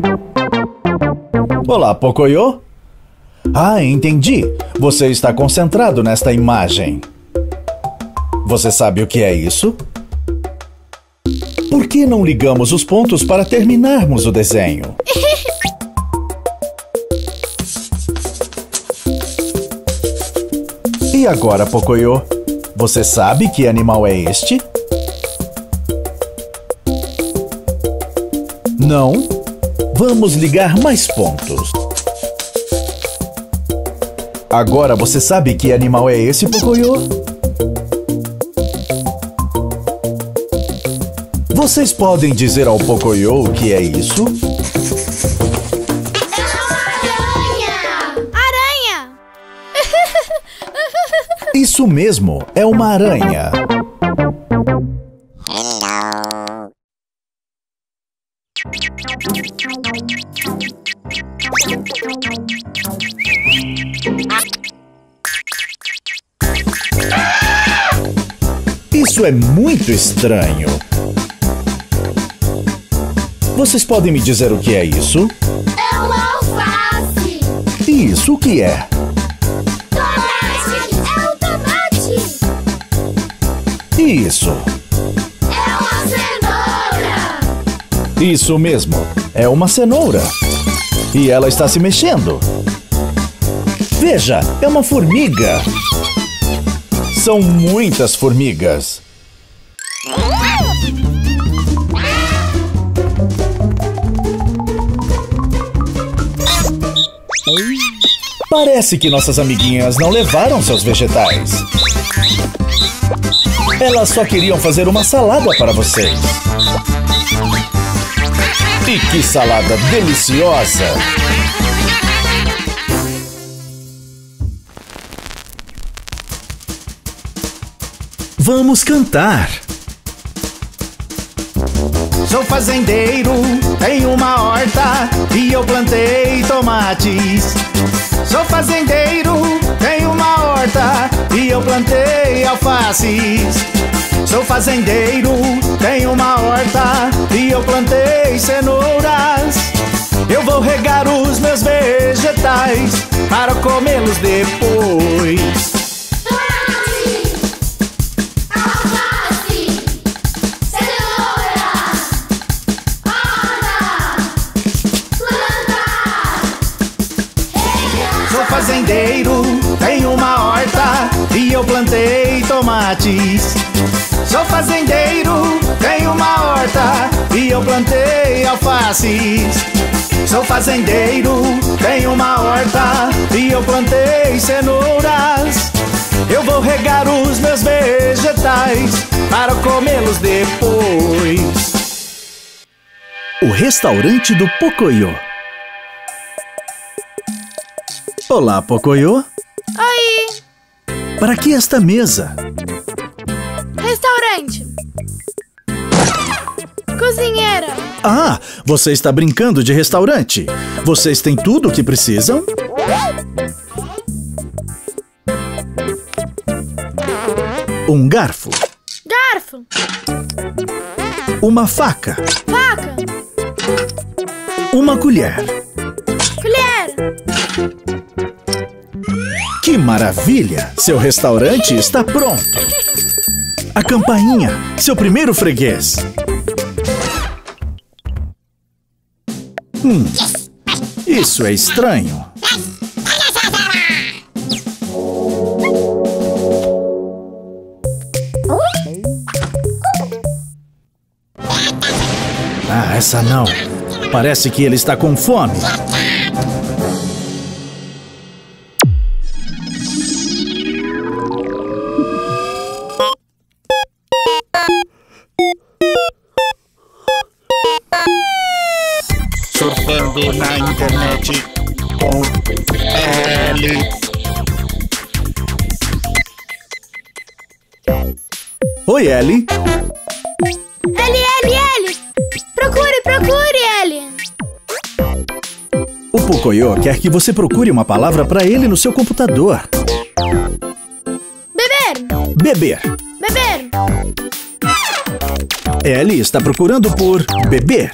Olá, Pocoyo. Ah, entendi. Você está concentrado nesta imagem. Você sabe o que é isso? Por que não ligamos os pontos para terminarmos o desenho? E agora, Pocoyo? Você sabe que animal é este? Não? Vamos ligar mais pontos. Agora você sabe que animal é esse, Pocoyo? Vocês podem dizer ao Pocoyo o que é isso? Aranha! Isso mesmo, é uma aranha. Isso é muito estranho. Vocês podem me dizer o que é isso? É uma alface! E isso o que é? Tomate! É o tomate! E isso? É uma cenoura! Isso mesmo, é uma cenoura. E ela está se mexendo. Veja, é uma formiga. São muitas formigas. Parece que nossas amiguinhas não levaram seus vegetais. Elas só queriam fazer uma salada para vocês. E que salada deliciosa! Vamos cantar! Sou fazendeiro, tenho uma horta e eu plantei tomates. Sou fazendeiro, tenho uma horta e eu plantei alfaces. Sou fazendeiro, tenho uma horta e eu plantei cenouras. Eu vou regar os meus vegetais para comê-los depois. Fazendeiro, tenho uma horta e eu plantei tomates. Sou fazendeiro, tenho uma horta e eu plantei alfaces. Sou fazendeiro, tenho uma horta e eu plantei cenouras. Eu vou regar os meus vegetais para comê-los depois. O restaurante do Pocoyo. Olá, Pocoyo. Oi! Para que esta mesa? Restaurante. Cozinheira. Ah, você está brincando de restaurante. Vocês têm tudo o que precisam? Um garfo. Garfo. Uma faca. Faca. Uma colher. Colher. Que maravilha! Seu restaurante está pronto! A campainha, seu primeiro freguês. Hum, isso é estranho. Ah, essa não. Parece que ele está com fome. Surfando na internet com Ellie. Oi, Ellie. Ellie, Ellie, Ellie! Procure, procure, Ellie! O Pocoyo quer que você procure uma palavra para ele no seu computador. Beber! Beber. Beber! Ellie está procurando por beber.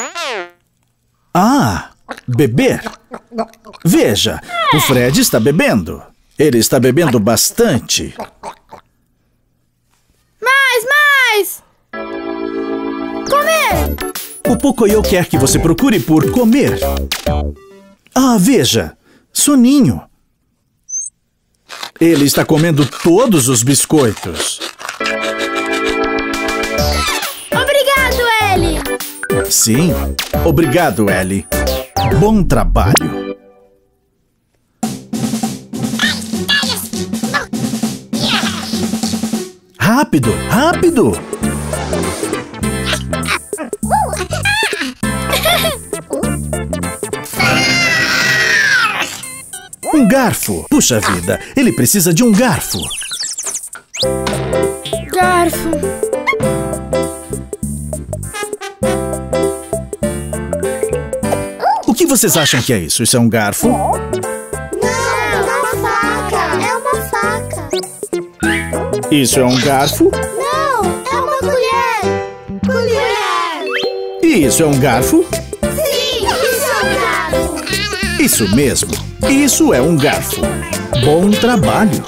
Ah, beber. Veja, o Fred está bebendo. Ele está bebendo bastante. Mais, mais! Comer! O Pocoyo quer que você procure por comer. Ah, veja, soninho. Ele está comendo todos os biscoitos. Obrigado, Ellie! Sim, obrigado, Ellie. Bom trabalho. Rápido, rápido! Um garfo! Puxa vida, ele precisa de um garfo. Garfo. O que vocês acham que é isso? Isso é um garfo? Não, é uma faca. É uma faca. Isso é um garfo? Não, é uma colher. Colher. E isso é um garfo? Sim, isso é um garfo. Isso mesmo. Isso é um garfo. Bom trabalho.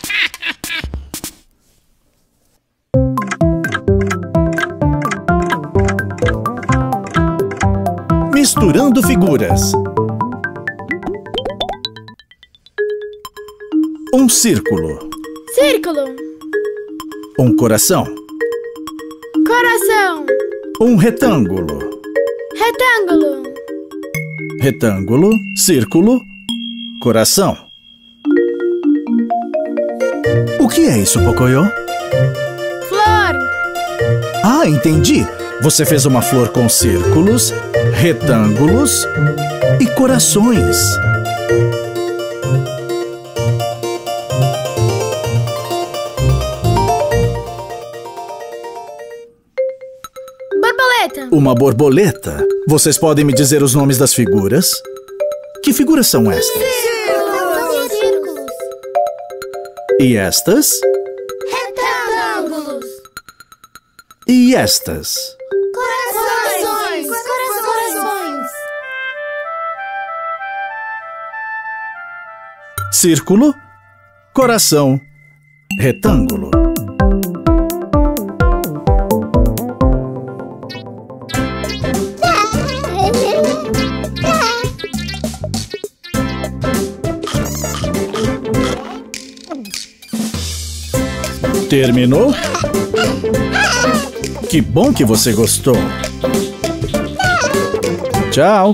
Misturando figuras. Um círculo. Círculo. Um coração. Coração. Um retângulo. Retângulo. Retângulo, círculo, coração. O que é isso, Pocoyo? Flor. Ah, entendi. Você fez uma flor com círculos, retângulos e corações. Borboleta. Uma borboleta. Vocês podem me dizer os nomes das figuras? Que figuras são estas? Círculos. E estas? Retângulos. E estas? Corações. Corações. Círculo, coração, retângulo. Terminou? Que bom que você gostou. Tchau.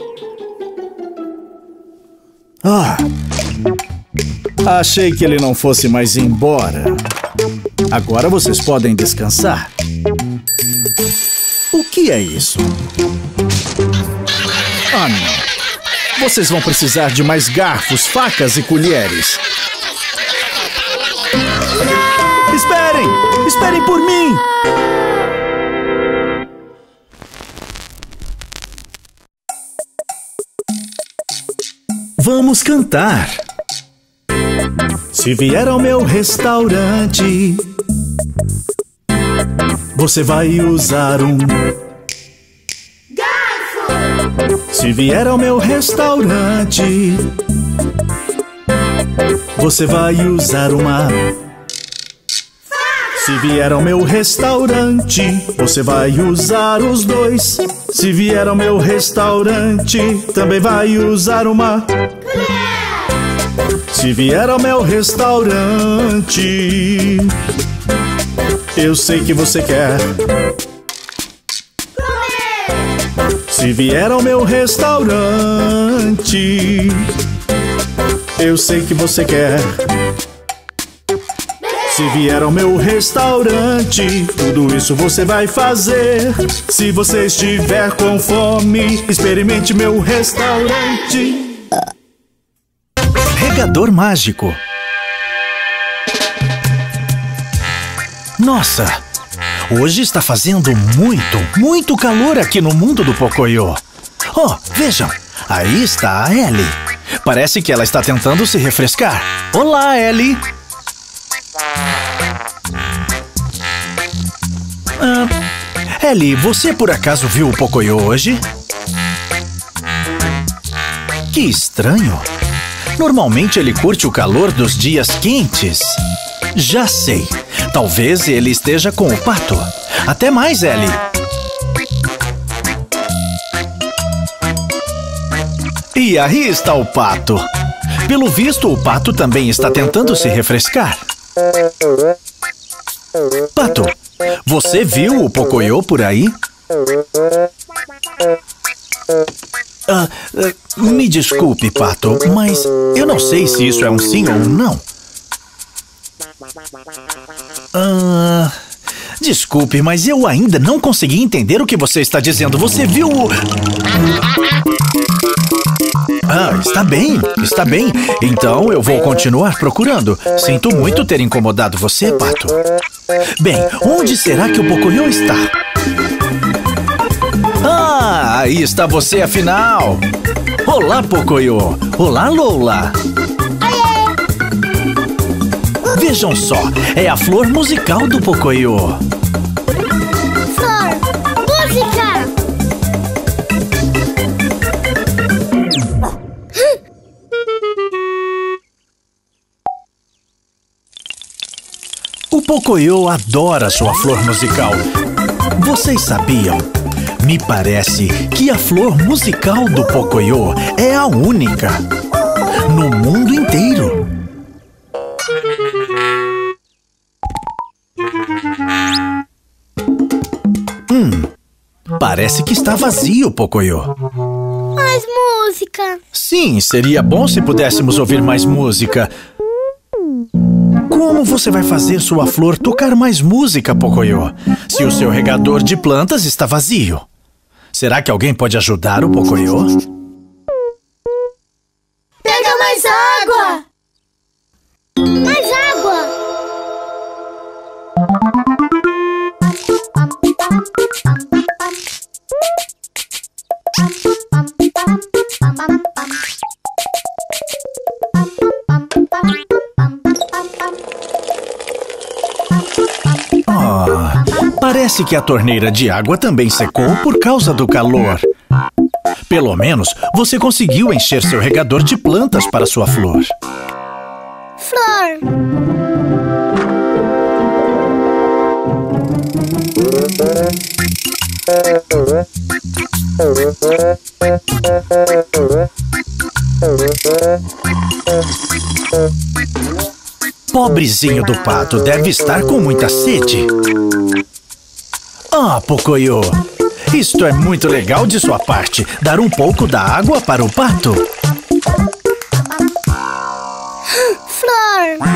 Ah, achei que ele não fosse mais embora. Agora vocês podem descansar. O que é isso? Ah, não. Vocês vão precisar de mais garfos, facas e colheres. Esperem! Esperem por mim! Vamos cantar. Se vier ao meu restaurante, você vai usar um Garfo. Se vier ao meu restaurante, você vai usar uma Se vier ao meu restaurante, você vai usar os dois. Se vier ao meu restaurante, também vai usar uma Se vier ao meu restaurante, eu sei que você quer. Se vier ao meu restaurante, eu sei que você quer. Se vier ao meu restaurante, tudo isso você vai fazer. Se você estiver com fome, experimente meu restaurante. Regador mágico. Nossa, hoje está fazendo muito, muito calor aqui no mundo do Pocoyo. Oh, vejam, aí está a Ellie. Parece que ela está tentando se refrescar. Olá, Ellie. Ah, Ellie, você por acaso viu o Pocoyo hoje? Que estranho. Normalmente ele curte o calor dos dias quentes. Já sei. Talvez ele esteja com o pato. Até mais, Ellie. E aí está o pato. Pelo visto, o pato também está tentando se refrescar. Pato, você viu o Pocoyo por aí? Ah, me desculpe, Pato, mas eu não sei se isso é um sim ou um não. Ah, desculpe, mas eu ainda não consegui entender o que você está dizendo. Você viu o... Ah, está bem, está bem. Então eu vou continuar procurando. Sinto muito ter incomodado você, Pato. Bem, onde será que o Pocoyo está? Ah, aí está você afinal. Olá, Pocoyo. Olá, Lola. Vejam só, é a flor musical do Pocoyo. Flor, música! O Pocoyo adora sua flor musical. Vocês sabiam? Me parece que a flor musical do Pocoyo é a única no mundo inteiro. Hum, parece que está vazio, Pocoyo. Mais música. Sim, seria bom se pudéssemos ouvir mais música. Como você vai fazer sua flor tocar mais música, Pocoyo, se o seu regador de plantas está vazio? Será que alguém pode ajudar o Pocoyo? Pega mais água! Mais água! Ah, parece que a torneira de água também secou por causa do calor. Pelo menos você conseguiu encher seu regador de plantas para sua flor. Flor. Pobrezinho do pato, deve estar com muita sede. Ah, Pocoyo, isto é muito legal de sua parte, dar um pouco da água para o pato. Flor.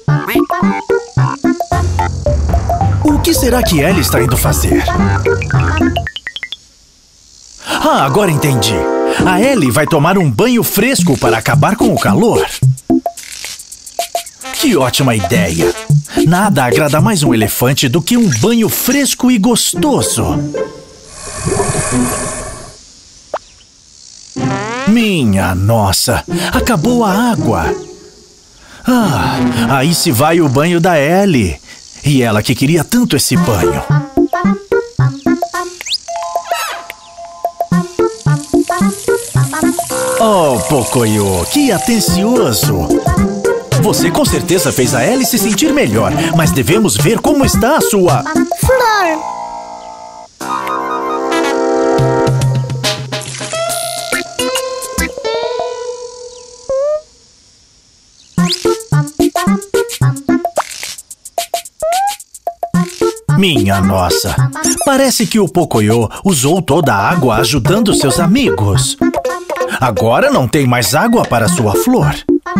O que será que Ellie está indo fazer? Ah, agora entendi. A Ellie vai tomar um banho fresco para acabar com o calor. Que ótima ideia! Nada agrada mais um elefante do que um banho fresco e gostoso. Minha nossa! Acabou a água! Ah, aí se vai o banho da Ellie. E ela que queria tanto esse banho. Oh, Pocoyo, que atencioso! Você com certeza fez a Ellie se sentir melhor, mas devemos ver como está a sua... Flor. Minha nossa! Parece que o Pocoyo usou toda a água ajudando seus amigos. Agora não tem mais água para sua flor.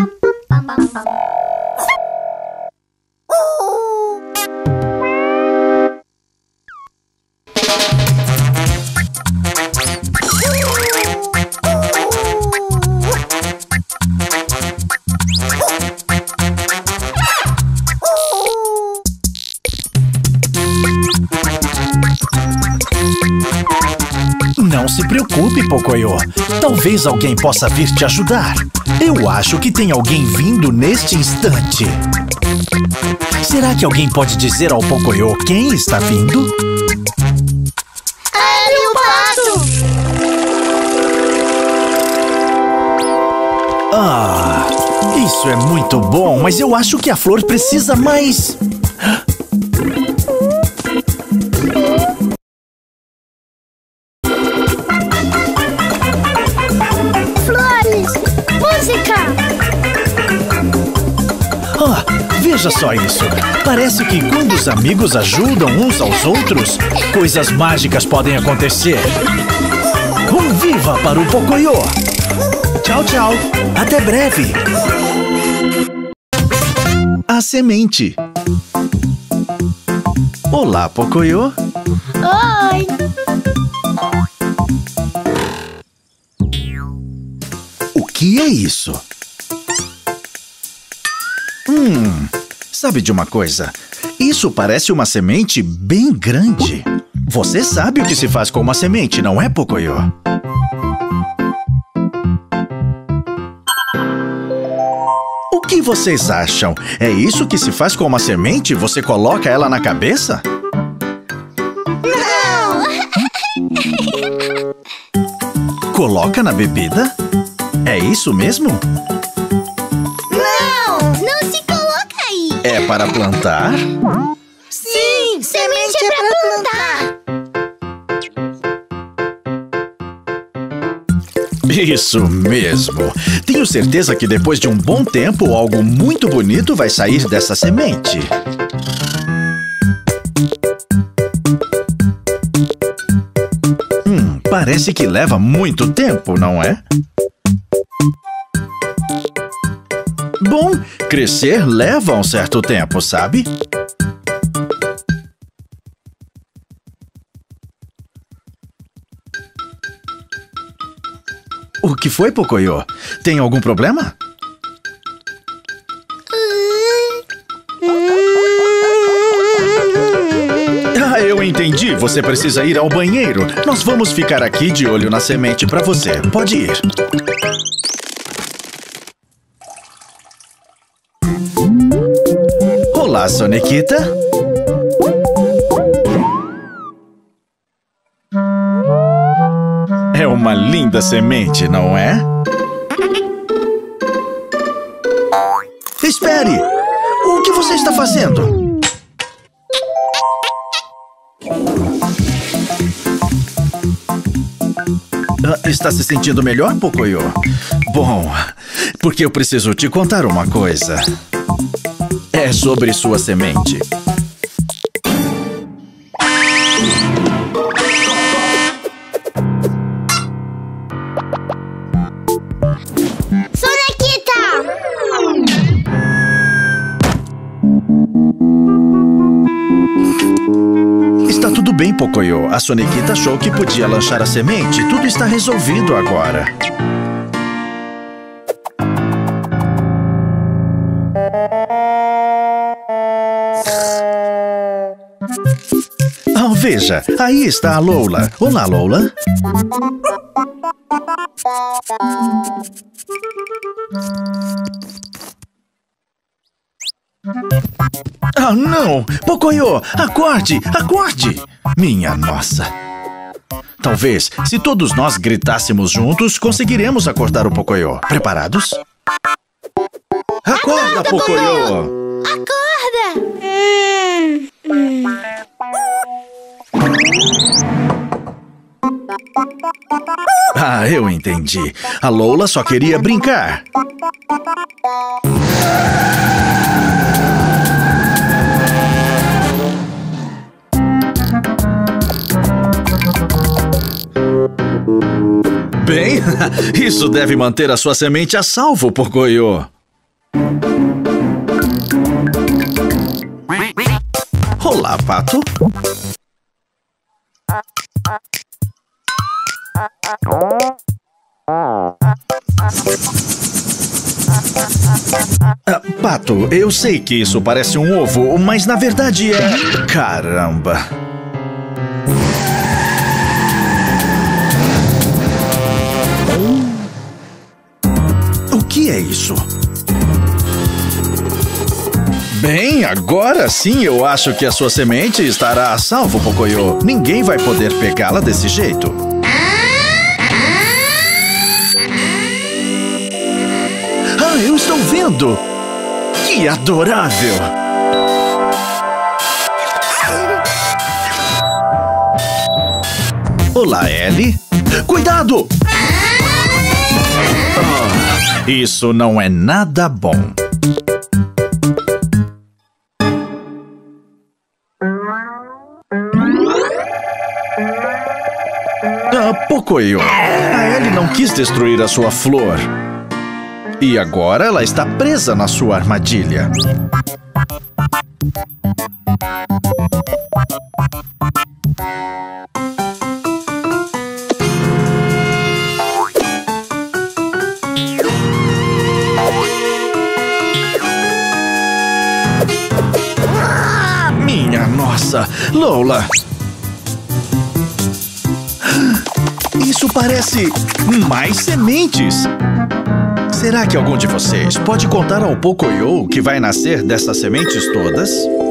Não se preocupe, Pocoyo. Talvez alguém possa vir te ajudar. Eu acho que tem alguém vindo neste instante. Será que alguém pode dizer ao Pocoyo quem está vindo? Ellie, o pato! Ah, isso é muito bom, mas eu acho que a flor precisa mais... Ah, veja só isso. Parece que quando os amigos ajudam uns aos outros, coisas mágicas podem acontecer. Um viva para o Pocoyo! Tchau, tchau. Até breve. A semente. Olá, Pocoyo. Oi! O que é isso? Hum, sabe de uma coisa? Isso parece uma semente bem grande. Você sabe o que se faz com uma semente, não é, Pocoyo? O que vocês acham? É isso que se faz com uma semente? Você coloca ela na cabeça? Não! Coloca na bebida? É isso mesmo? Não! Não se coloca aí! É para plantar? Sim! Semente é pra plantar! Isso mesmo! Tenho certeza que depois de um bom tempo, algo muito bonito vai sair dessa semente. Hum, parece que leva muito tempo, não é? Bom, crescer leva um certo tempo, sabe? O que foi, Pocoyo? Tem algum problema? Ah, eu entendi. Você precisa ir ao banheiro. Nós vamos ficar aqui de olho na semente para você. Pode ir. Olá, Sonequita. É uma linda semente, não é? Espere! O que você está fazendo? Ah, está se sentindo melhor, Pocoyo? Bom, porque eu preciso te contar uma coisa. É sobre sua semente. Está tudo bem, Pocoyo. A Sonequita achou que podia lanchar a semente. Tudo está resolvido agora. Oh, veja. Aí está a Lola. Olá, Lola. Ah, não! Pocoyo, acorde! Acorde! Minha nossa! Talvez, se todos nós gritássemos juntos, conseguiremos acordar o Pocoyo. Preparados? Acorda, Acorda, Pocoyo! Acorda! Hum, hum. Ah, eu entendi. A Lola só queria brincar. Bem, isso deve manter a sua semente a salvo, Pocoyo. Olá, Pato. Ah, Pato, eu sei que isso parece um ovo, mas na verdade é... Caramba! O que é isso? Bem, agora sim eu acho que a sua semente estará a salvo, Pocoyo. Ninguém vai poder pegá-la desse jeito. Ah, eu estou vendo! Que adorável! Olá, Ellie. Cuidado! Oh, isso não é nada bom. Ah, Pocoyo, a Ellie não quis destruir a sua flor. E agora ela está presa na sua armadilha. Minha nossa! Lola! Isso parece mais sementes! Será que algum de vocês pode contar ao Pocoyo que vai nascer dessas sementes todas?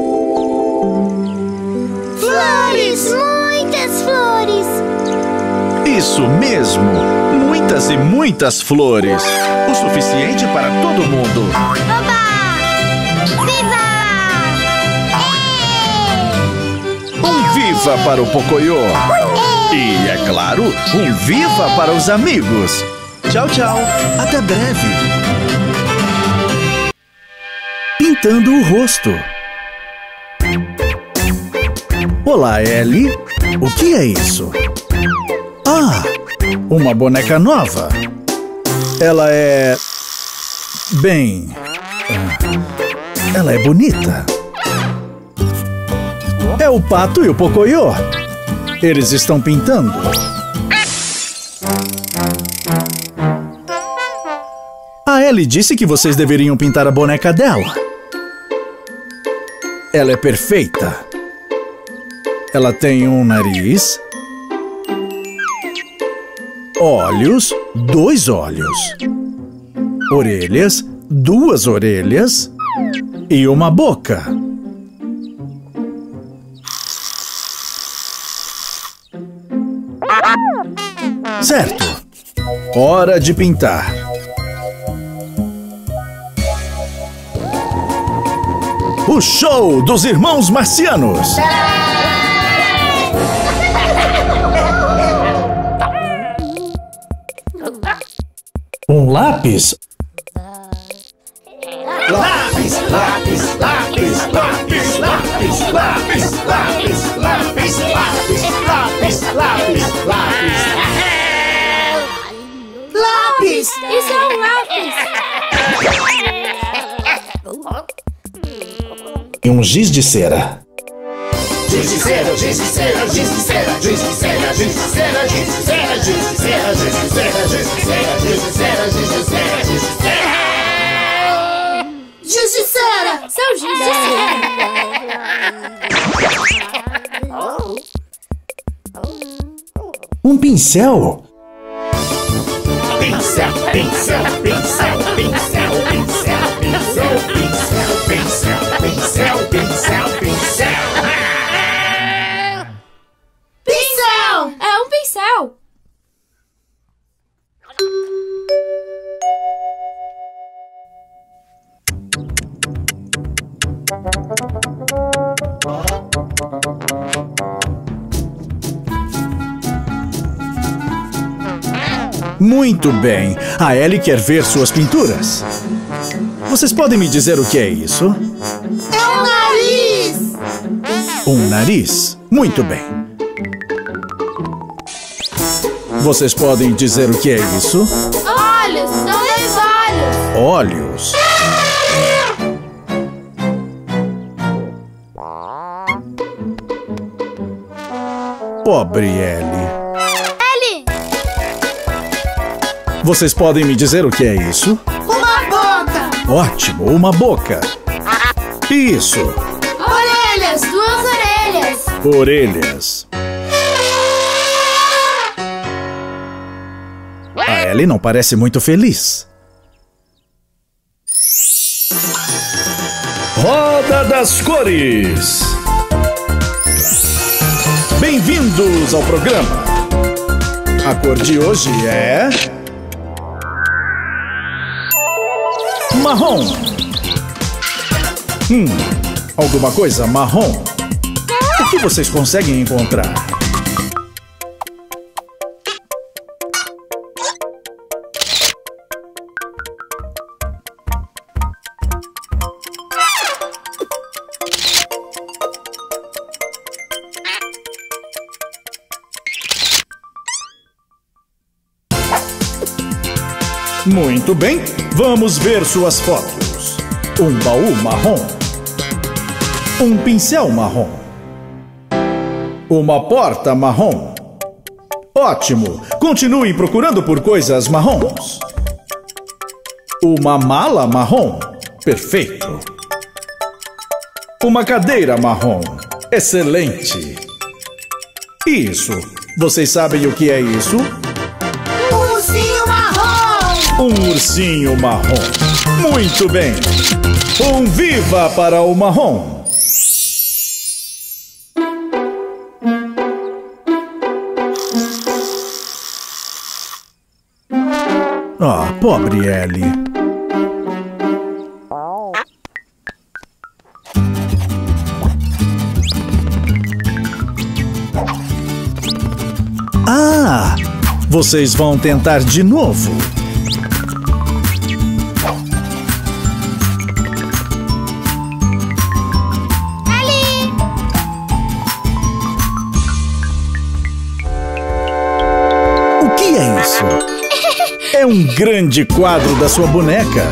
Flores! Muitas flores! Isso mesmo! Muitas e muitas flores! O suficiente para todo mundo! Oba! Viva! Um viva para o Pocoyo! E, é claro, um viva para os amigos! Tchau, tchau! Até breve! Pintando o rosto. Olá, Ellie. O que é isso? Ah! Uma boneca nova. Ela é... bem... ela é bonita. É o Pato e o Pocoyo. Eles estão pintando. A Ellie disse que vocês deveriam pintar a boneca dela. Ela é perfeita. Ela tem um nariz, olhos, dois olhos, orelhas, duas orelhas e uma boca. Certo. Hora de pintar. O show dos irmãos marcianos. Um lápis? Lápis, lápis, lápis, lápis, lápis, lápis, lápis, lápis, lápis, lápis, lápis, lápis. Lápis! Isso é um lápis! E um giz de cera. Giz de cera, giz de cera, giz de cera, giz de cera, giz de cera, giz de cera, giz de cera, giz de cera, giz de cera, giz de cera, giz de cera, giz de cera. Giz de cera! Seu giz de cera! Um pincel? Pincel, pincel, pincel, pincel, pincel, pincel, pincel, pincel, pincel, pincel, pincel. Pincel! É um pincel! Muito bem. A Ellie quer ver suas pinturas. Vocês podem me dizer o que é isso? É um nariz! Um nariz. Muito bem. Vocês podem dizer o que é isso? Olhos! São dois olhos! Olhos. Pobre Ellie. Ellie! Vocês podem me dizer o que é isso? Uma boca! Ótimo, uma boca. Isso. Orelhas! Duas orelhas! Orelhas. A Ellie não parece muito feliz. Roda das Cores. Bem-vindos ao programa. A cor de hoje é... marrom. Hum, alguma coisa marrom? O que vocês conseguem encontrar? Muito bem, vamos ver suas fotos. Um baú marrom. Um pincel marrom. Uma porta marrom. Ótimo! Continue procurando por coisas marrons. Uma mala marrom. Perfeito. Uma cadeira marrom. Excelente! Isso! Vocês sabem o que é isso? Um ursinho marrom! Um ursinho marrom. Muito bem! Um viva para o marrom! Ah, pobre Ellie. Ah! Vocês vão tentar de novo. Ali! O que é isso? É um grande quadro da sua boneca.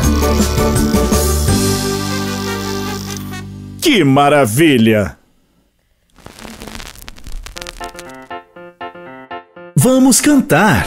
Que maravilha! Vamos cantar.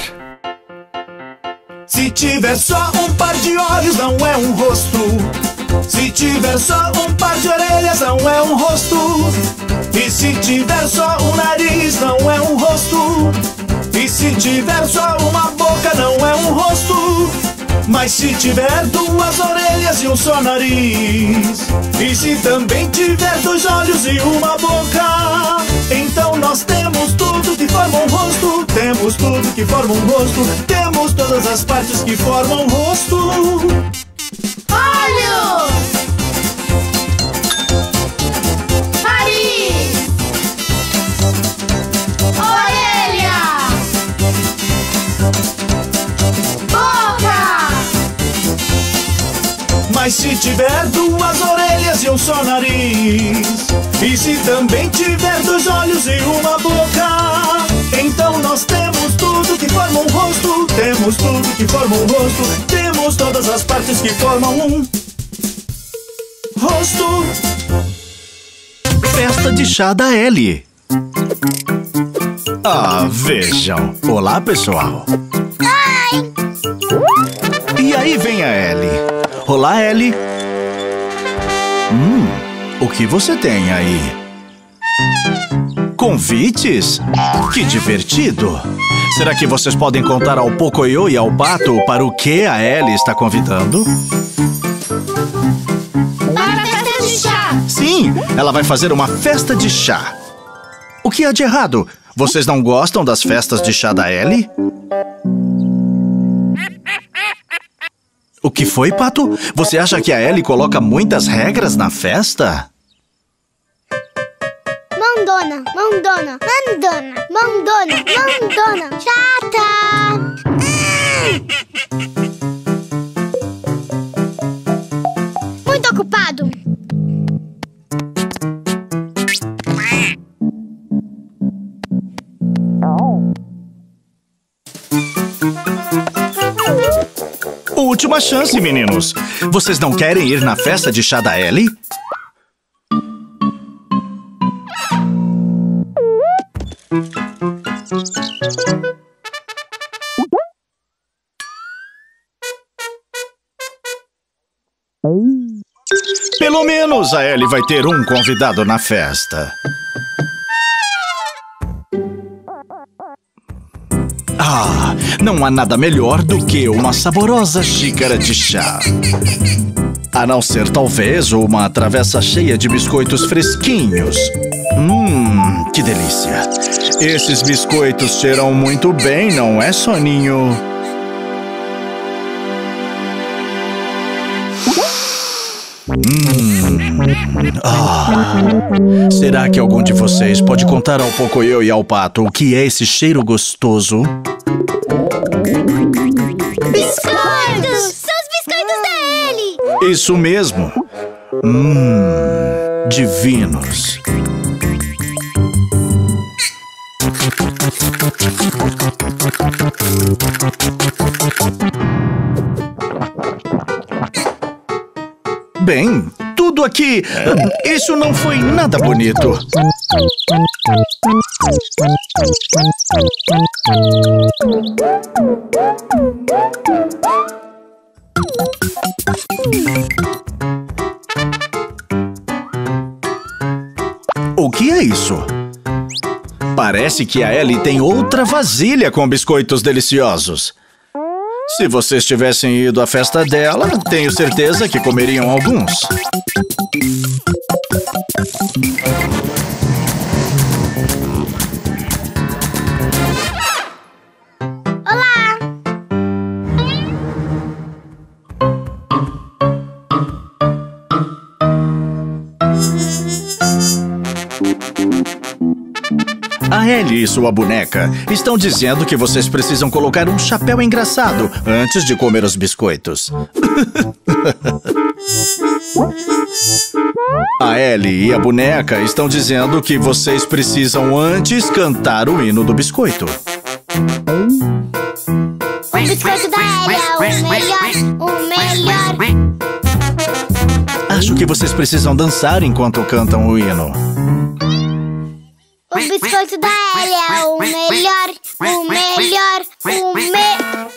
Se tiver só um par de olhos, não é um rosto. Se tiver só um par de orelhas, não é um rosto. E se tiver só um nariz, não é um rosto. E se tiver só uma boca, não é um rosto. Mas se tiver duas orelhas e um só nariz, e se também tiver dois olhos e uma boca, então nós temos tudo que forma um rosto. Temos tudo que forma um rosto. Temos todas as partes que formam um rosto. Olhos! Nariz! Orelha! Boca! Mas se tiver duas orelhas e um só nariz, e se também tiver dois olhos e uma boca, então nós temos tudo que forma um rosto. Temos tudo que forma um rosto. Temos todas as partes que formam um rosto. Festa de chá da Ellie. Ah, vejam. Olá, pessoal. Ai! E aí vem a Ellie. Olá, Ellie. Hum, o que você tem aí? Convites? Que divertido! Será que vocês podem contar ao Pocoyo e ao Pato para o que a Ellie está convidando? Para a festa de chá! Sim, ela vai fazer uma festa de chá. O que há de errado? Vocês não gostam das festas de chá da Ellie? O que foi, Pato? Você acha que a Ellie coloca muitas regras na festa? Mandona, mandona, mandona, mandona, mandona. Chata! Muito ocupado. Última chance, meninos. Vocês não querem ir na festa de chá da Ellie? Pelo menos a Ellie vai ter um convidado na festa. Ah, não há nada melhor do que uma saborosa xícara de chá. A não ser, talvez, uma travessa cheia de biscoitos fresquinhos. Hum, que delícia. Esses biscoitos cheiram muito bem, não é, Soninho? Hum. Ah. Será que algum de vocês pode contar ao Pocoyo e ao Pato o que é esse cheiro gostoso? Biscoitos! São os biscoitos da Ellie! Isso mesmo. Hum, divinos. Bem, tudo aqui... Isso não foi nada bonito. O que é isso? Parece que a Ellie tem outra vasilha com biscoitos deliciosos. Se vocês tivessem ido à festa dela, tenho certeza que comeriam alguns. Olá! A Ellie e sua boneca estão dizendo que vocês precisam colocar um chapéu engraçado antes de comer os biscoitos. A Ellie e a boneca estão dizendo que vocês precisam antes cantar o hino do biscoito. O biscoito da Ellie é o melhor, o melhor. Acho que vocês precisam dançar enquanto cantam o hino. O biscoito da Ellie é o melhor, o melhor, o melhor.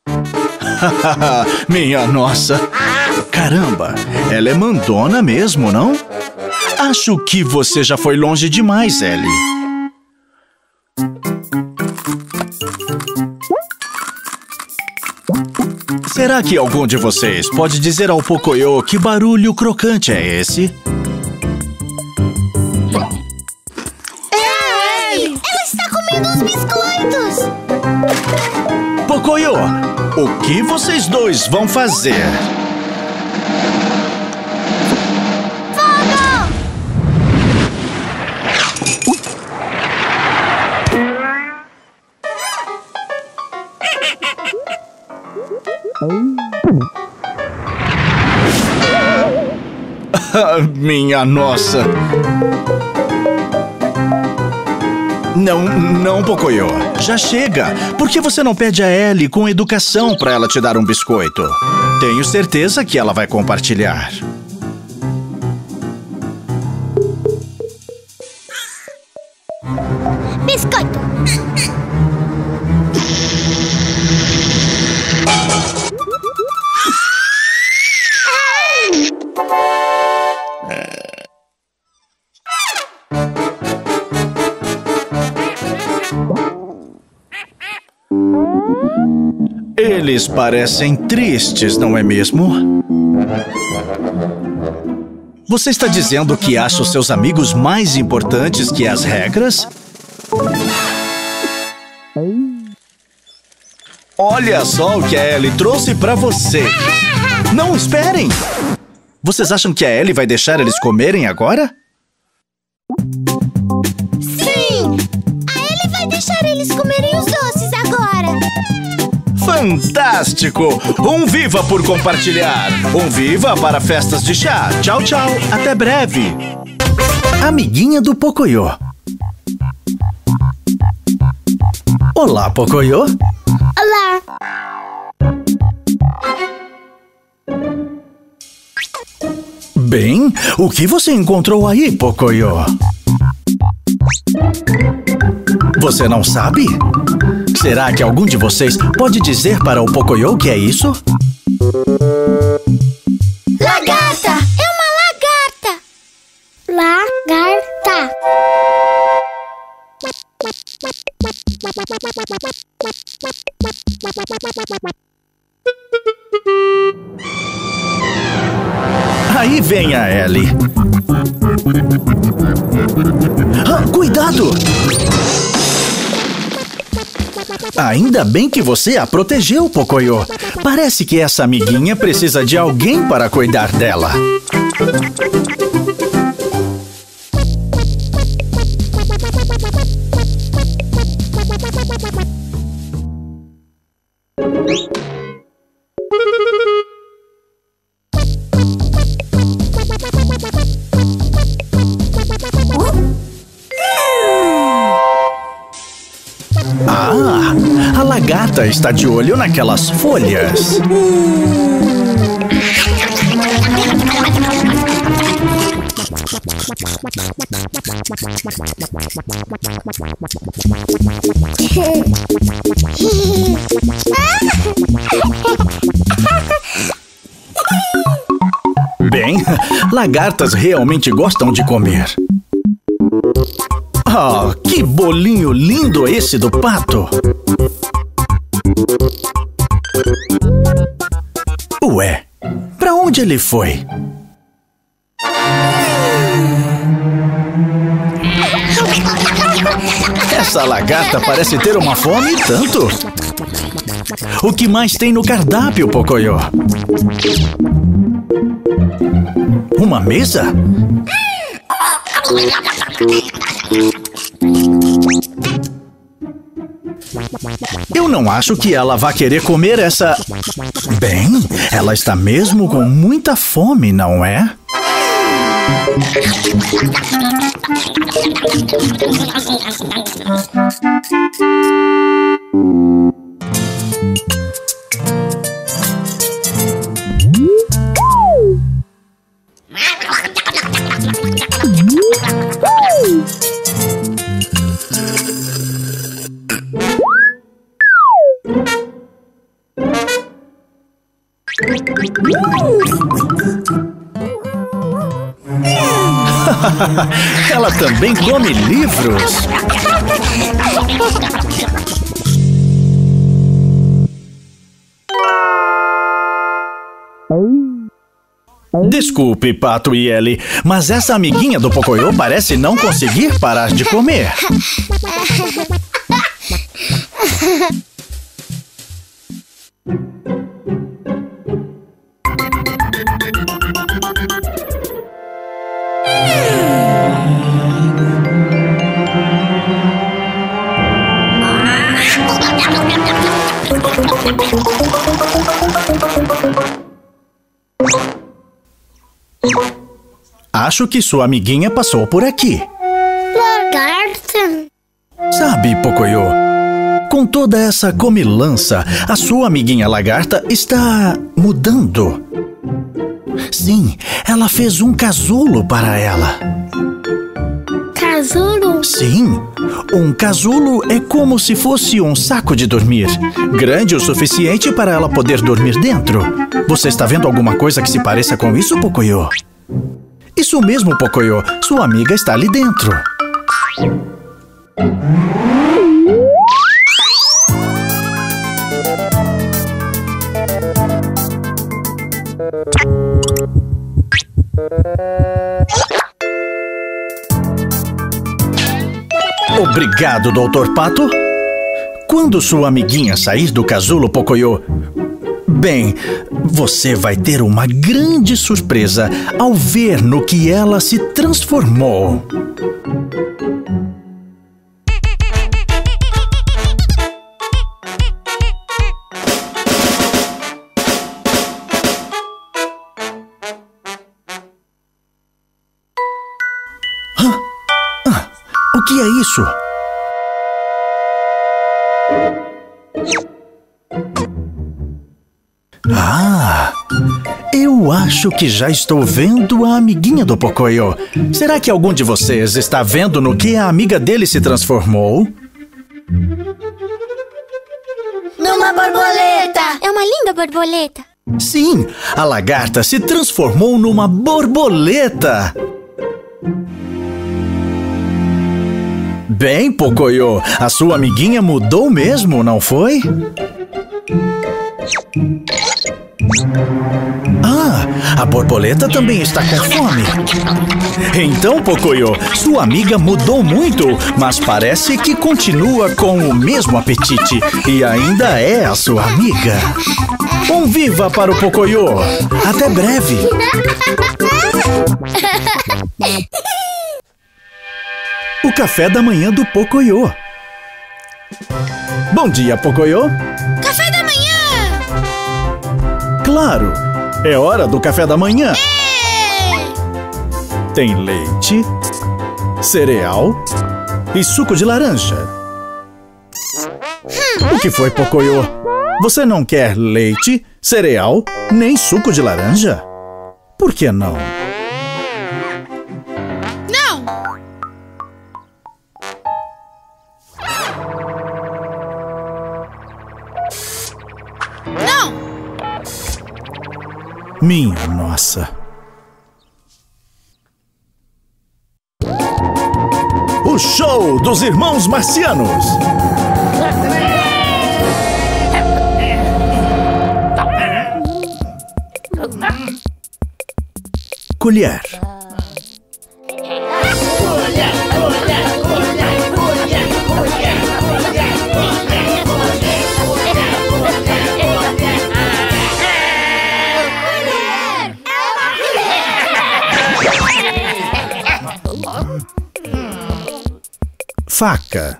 Minha nossa! Caramba, ela é mandona mesmo, não? Acho que você já foi longe demais, Ellie. Será que algum de vocês pode dizer ao Pocoyo que barulho crocante é esse? Ela está comendo os biscoitos! Pocoyo, o que vocês dois vão fazer? Fogo! Minha nossa! Não, não, Pocoyo. Já chega. Por que você não pede a Ellie com educação para ela te dar um biscoito? Tenho certeza que ela vai compartilhar. Biscoito! Eles parecem tristes, não é mesmo? Você está dizendo que acha os seus amigos mais importantes que as regras? Olha só o que a Ellie trouxe para vocês. Não, esperem! Vocês acham que a Ellie vai deixar eles comerem agora? Sim! A Ellie vai deixar eles comerem os doces agora. Fantástico! Um viva por compartilhar! Um viva para festas de chá! Tchau, tchau! Até breve! Amiguinha do Pocoyo. Olá, Pocoyo! Olá! Bem, o que você encontrou aí, Pocoyo? Você não sabe? Será que algum de vocês pode dizer para o Pocoyo o que é isso? Lagarta! É uma lagarta! Lagarta! Aí vem a Ellie. Ah, cuidado! Ainda bem que você a protegeu, Pocoyo. Parece que essa amiguinha precisa de alguém para cuidar dela. Ah, a lagarta está de olho naquelas folhas. Bem, lagartas realmente gostam de comer. Oh, que bolinho lindo esse do pato! Ué, pra onde ele foi? Essa lagarta parece ter uma fome e tanto. O que mais tem no cardápio, Pocoyo? Uma mesa? Eu não acho que ela vá querer comer essa... Bem, ela está mesmo com muita fome, não é? Ela também come livros. Desculpe, Pato e Ellie, mas essa amiguinha do Pocoyo parece não conseguir parar de comer. Acho que sua amiguinha passou por aqui. Lagarta. Sabe, Pocoyo, com toda essa comilança, a sua amiguinha lagarta está mudando. Sim, ela fez um casulo para ela. Casulo? Sim, um casulo é como se fosse um saco de dormir, grande o suficiente para ela poder dormir dentro. Você está vendo alguma coisa que se pareça com isso, Pocoyo? Isso mesmo, Pocoyo. Sua amiga está ali dentro. Obrigado, doutor Pato. Quando sua amiguinha sair do casulo, Pocoyo... Bem, você vai ter uma grande surpresa ao ver no que ela se transformou. Hã? Ah, o que é isso? Ah, eu acho que já estou vendo a amiguinha do Pocoyo. Será que algum de vocês está vendo no que a amiga dele se transformou? Numa borboleta. É uma linda borboleta. Sim, a lagarta se transformou numa borboleta. Bem, Pocoyo, a sua amiguinha mudou mesmo, não foi? Ah, a borboleta também está com fome. Então, Pocoyo, sua amiga mudou muito, mas parece que continua com o mesmo apetite e ainda é a sua amiga. Um viva para o Pocoyo! Até breve! O café da manhã do Pocoyo. Bom dia, Pocoyo. Café da manhã! Claro, é hora do café da manhã. Ei! Tem leite, cereal e suco de laranja. Hum. O que foi, Pocoyo? Você não quer leite, cereal, nem suco de laranja? Por que não? Não! Não! Minha nossa. O show Show dos Irmãos Marcianos. Colher. Faca.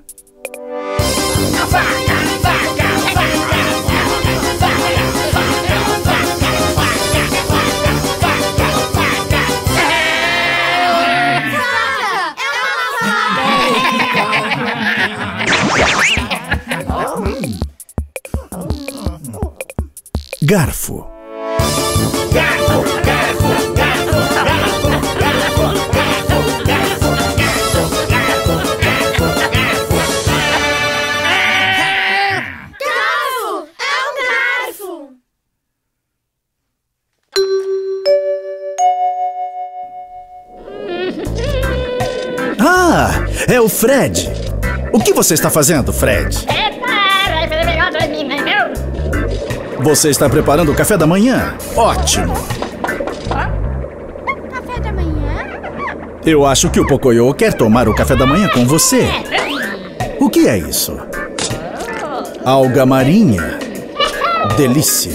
Garfo. Garfo, garfo, garfo, garfo, garfo, garfo, garfo, garfo, garfo. Garfo! É um garfo! Ah, é o Fred. O que você está fazendo, Fred? Você está preparando o café da manhã? Ótimo! Café da manhã? Eu acho que o Pocoyo quer tomar o café da manhã com você. O que é isso? Alga marinha. Delícia.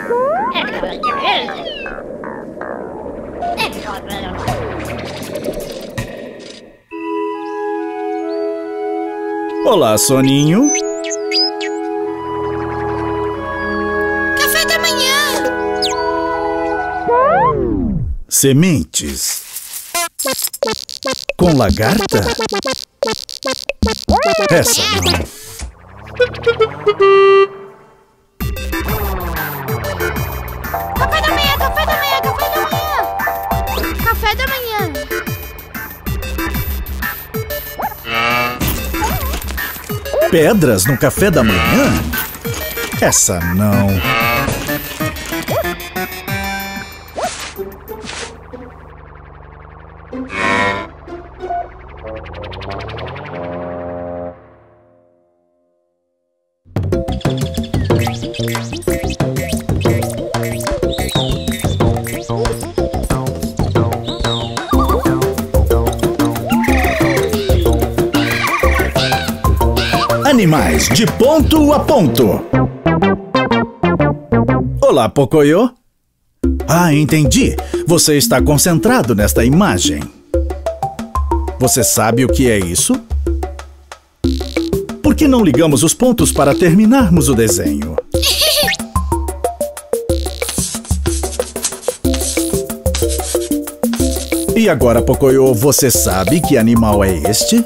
Olá, soninho. Café da manhã! Sementes. Com lagarta? Essa não. Café da manhã, café da manhã, café da manhã! Café da manhã! Pedras no café da manhã? Essa não. Animais de ponto a ponto. Olá, Pocoyo. Ah, entendi. Você está concentrado nesta imagem. Você sabe o que é isso? Por que não ligamos os pontos para terminarmos o desenho? E agora, Pocoyo, você sabe que animal é este?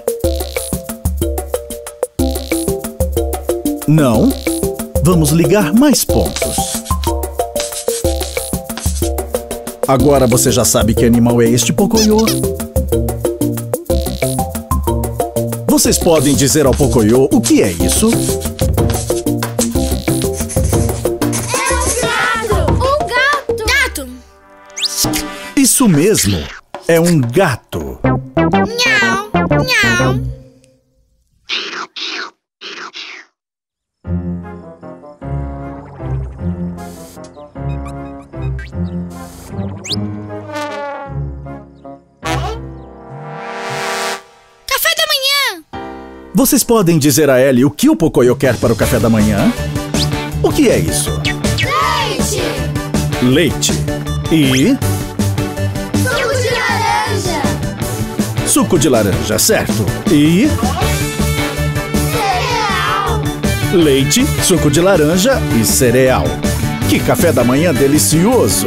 Não? Vamos ligar mais pontos. Agora você já sabe que animal é este, Pocoyo? Vocês podem dizer ao Pocoyo o que é isso? É um gato! Um gato! Gato! Isso mesmo! É um gato! Nhau! Nhau! Vocês podem dizer a Ellie o que o Pocoyo quer para o café da manhã? O que é isso? Leite! Leite. E... Suco de laranja! suco de laranja, certo? E... cereal! leite, suco de laranja e cereal. Que café da manhã delicioso!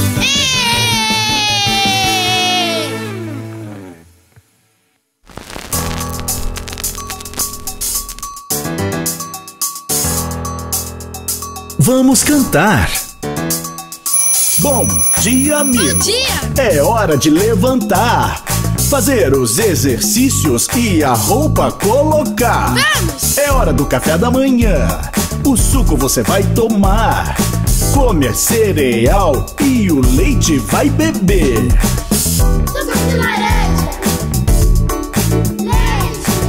Vamos cantar! Bom dia, amigo! Bom dia! É hora de levantar, fazer os exercícios e a roupa colocar. Vamos! É hora do café da manhã. O suco você vai tomar, comer cereal e o leite vai beber. Suco de laranja! Leite!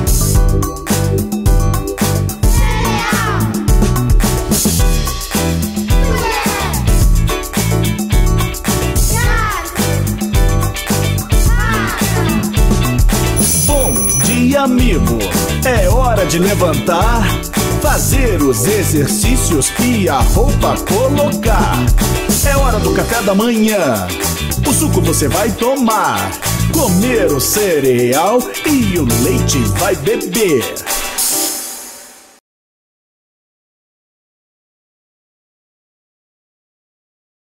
comigo. É hora de levantar, fazer os exercícios e a roupa colocar. É hora do café da manhã. O suco você vai tomar, comer o cereal e o leite vai beber.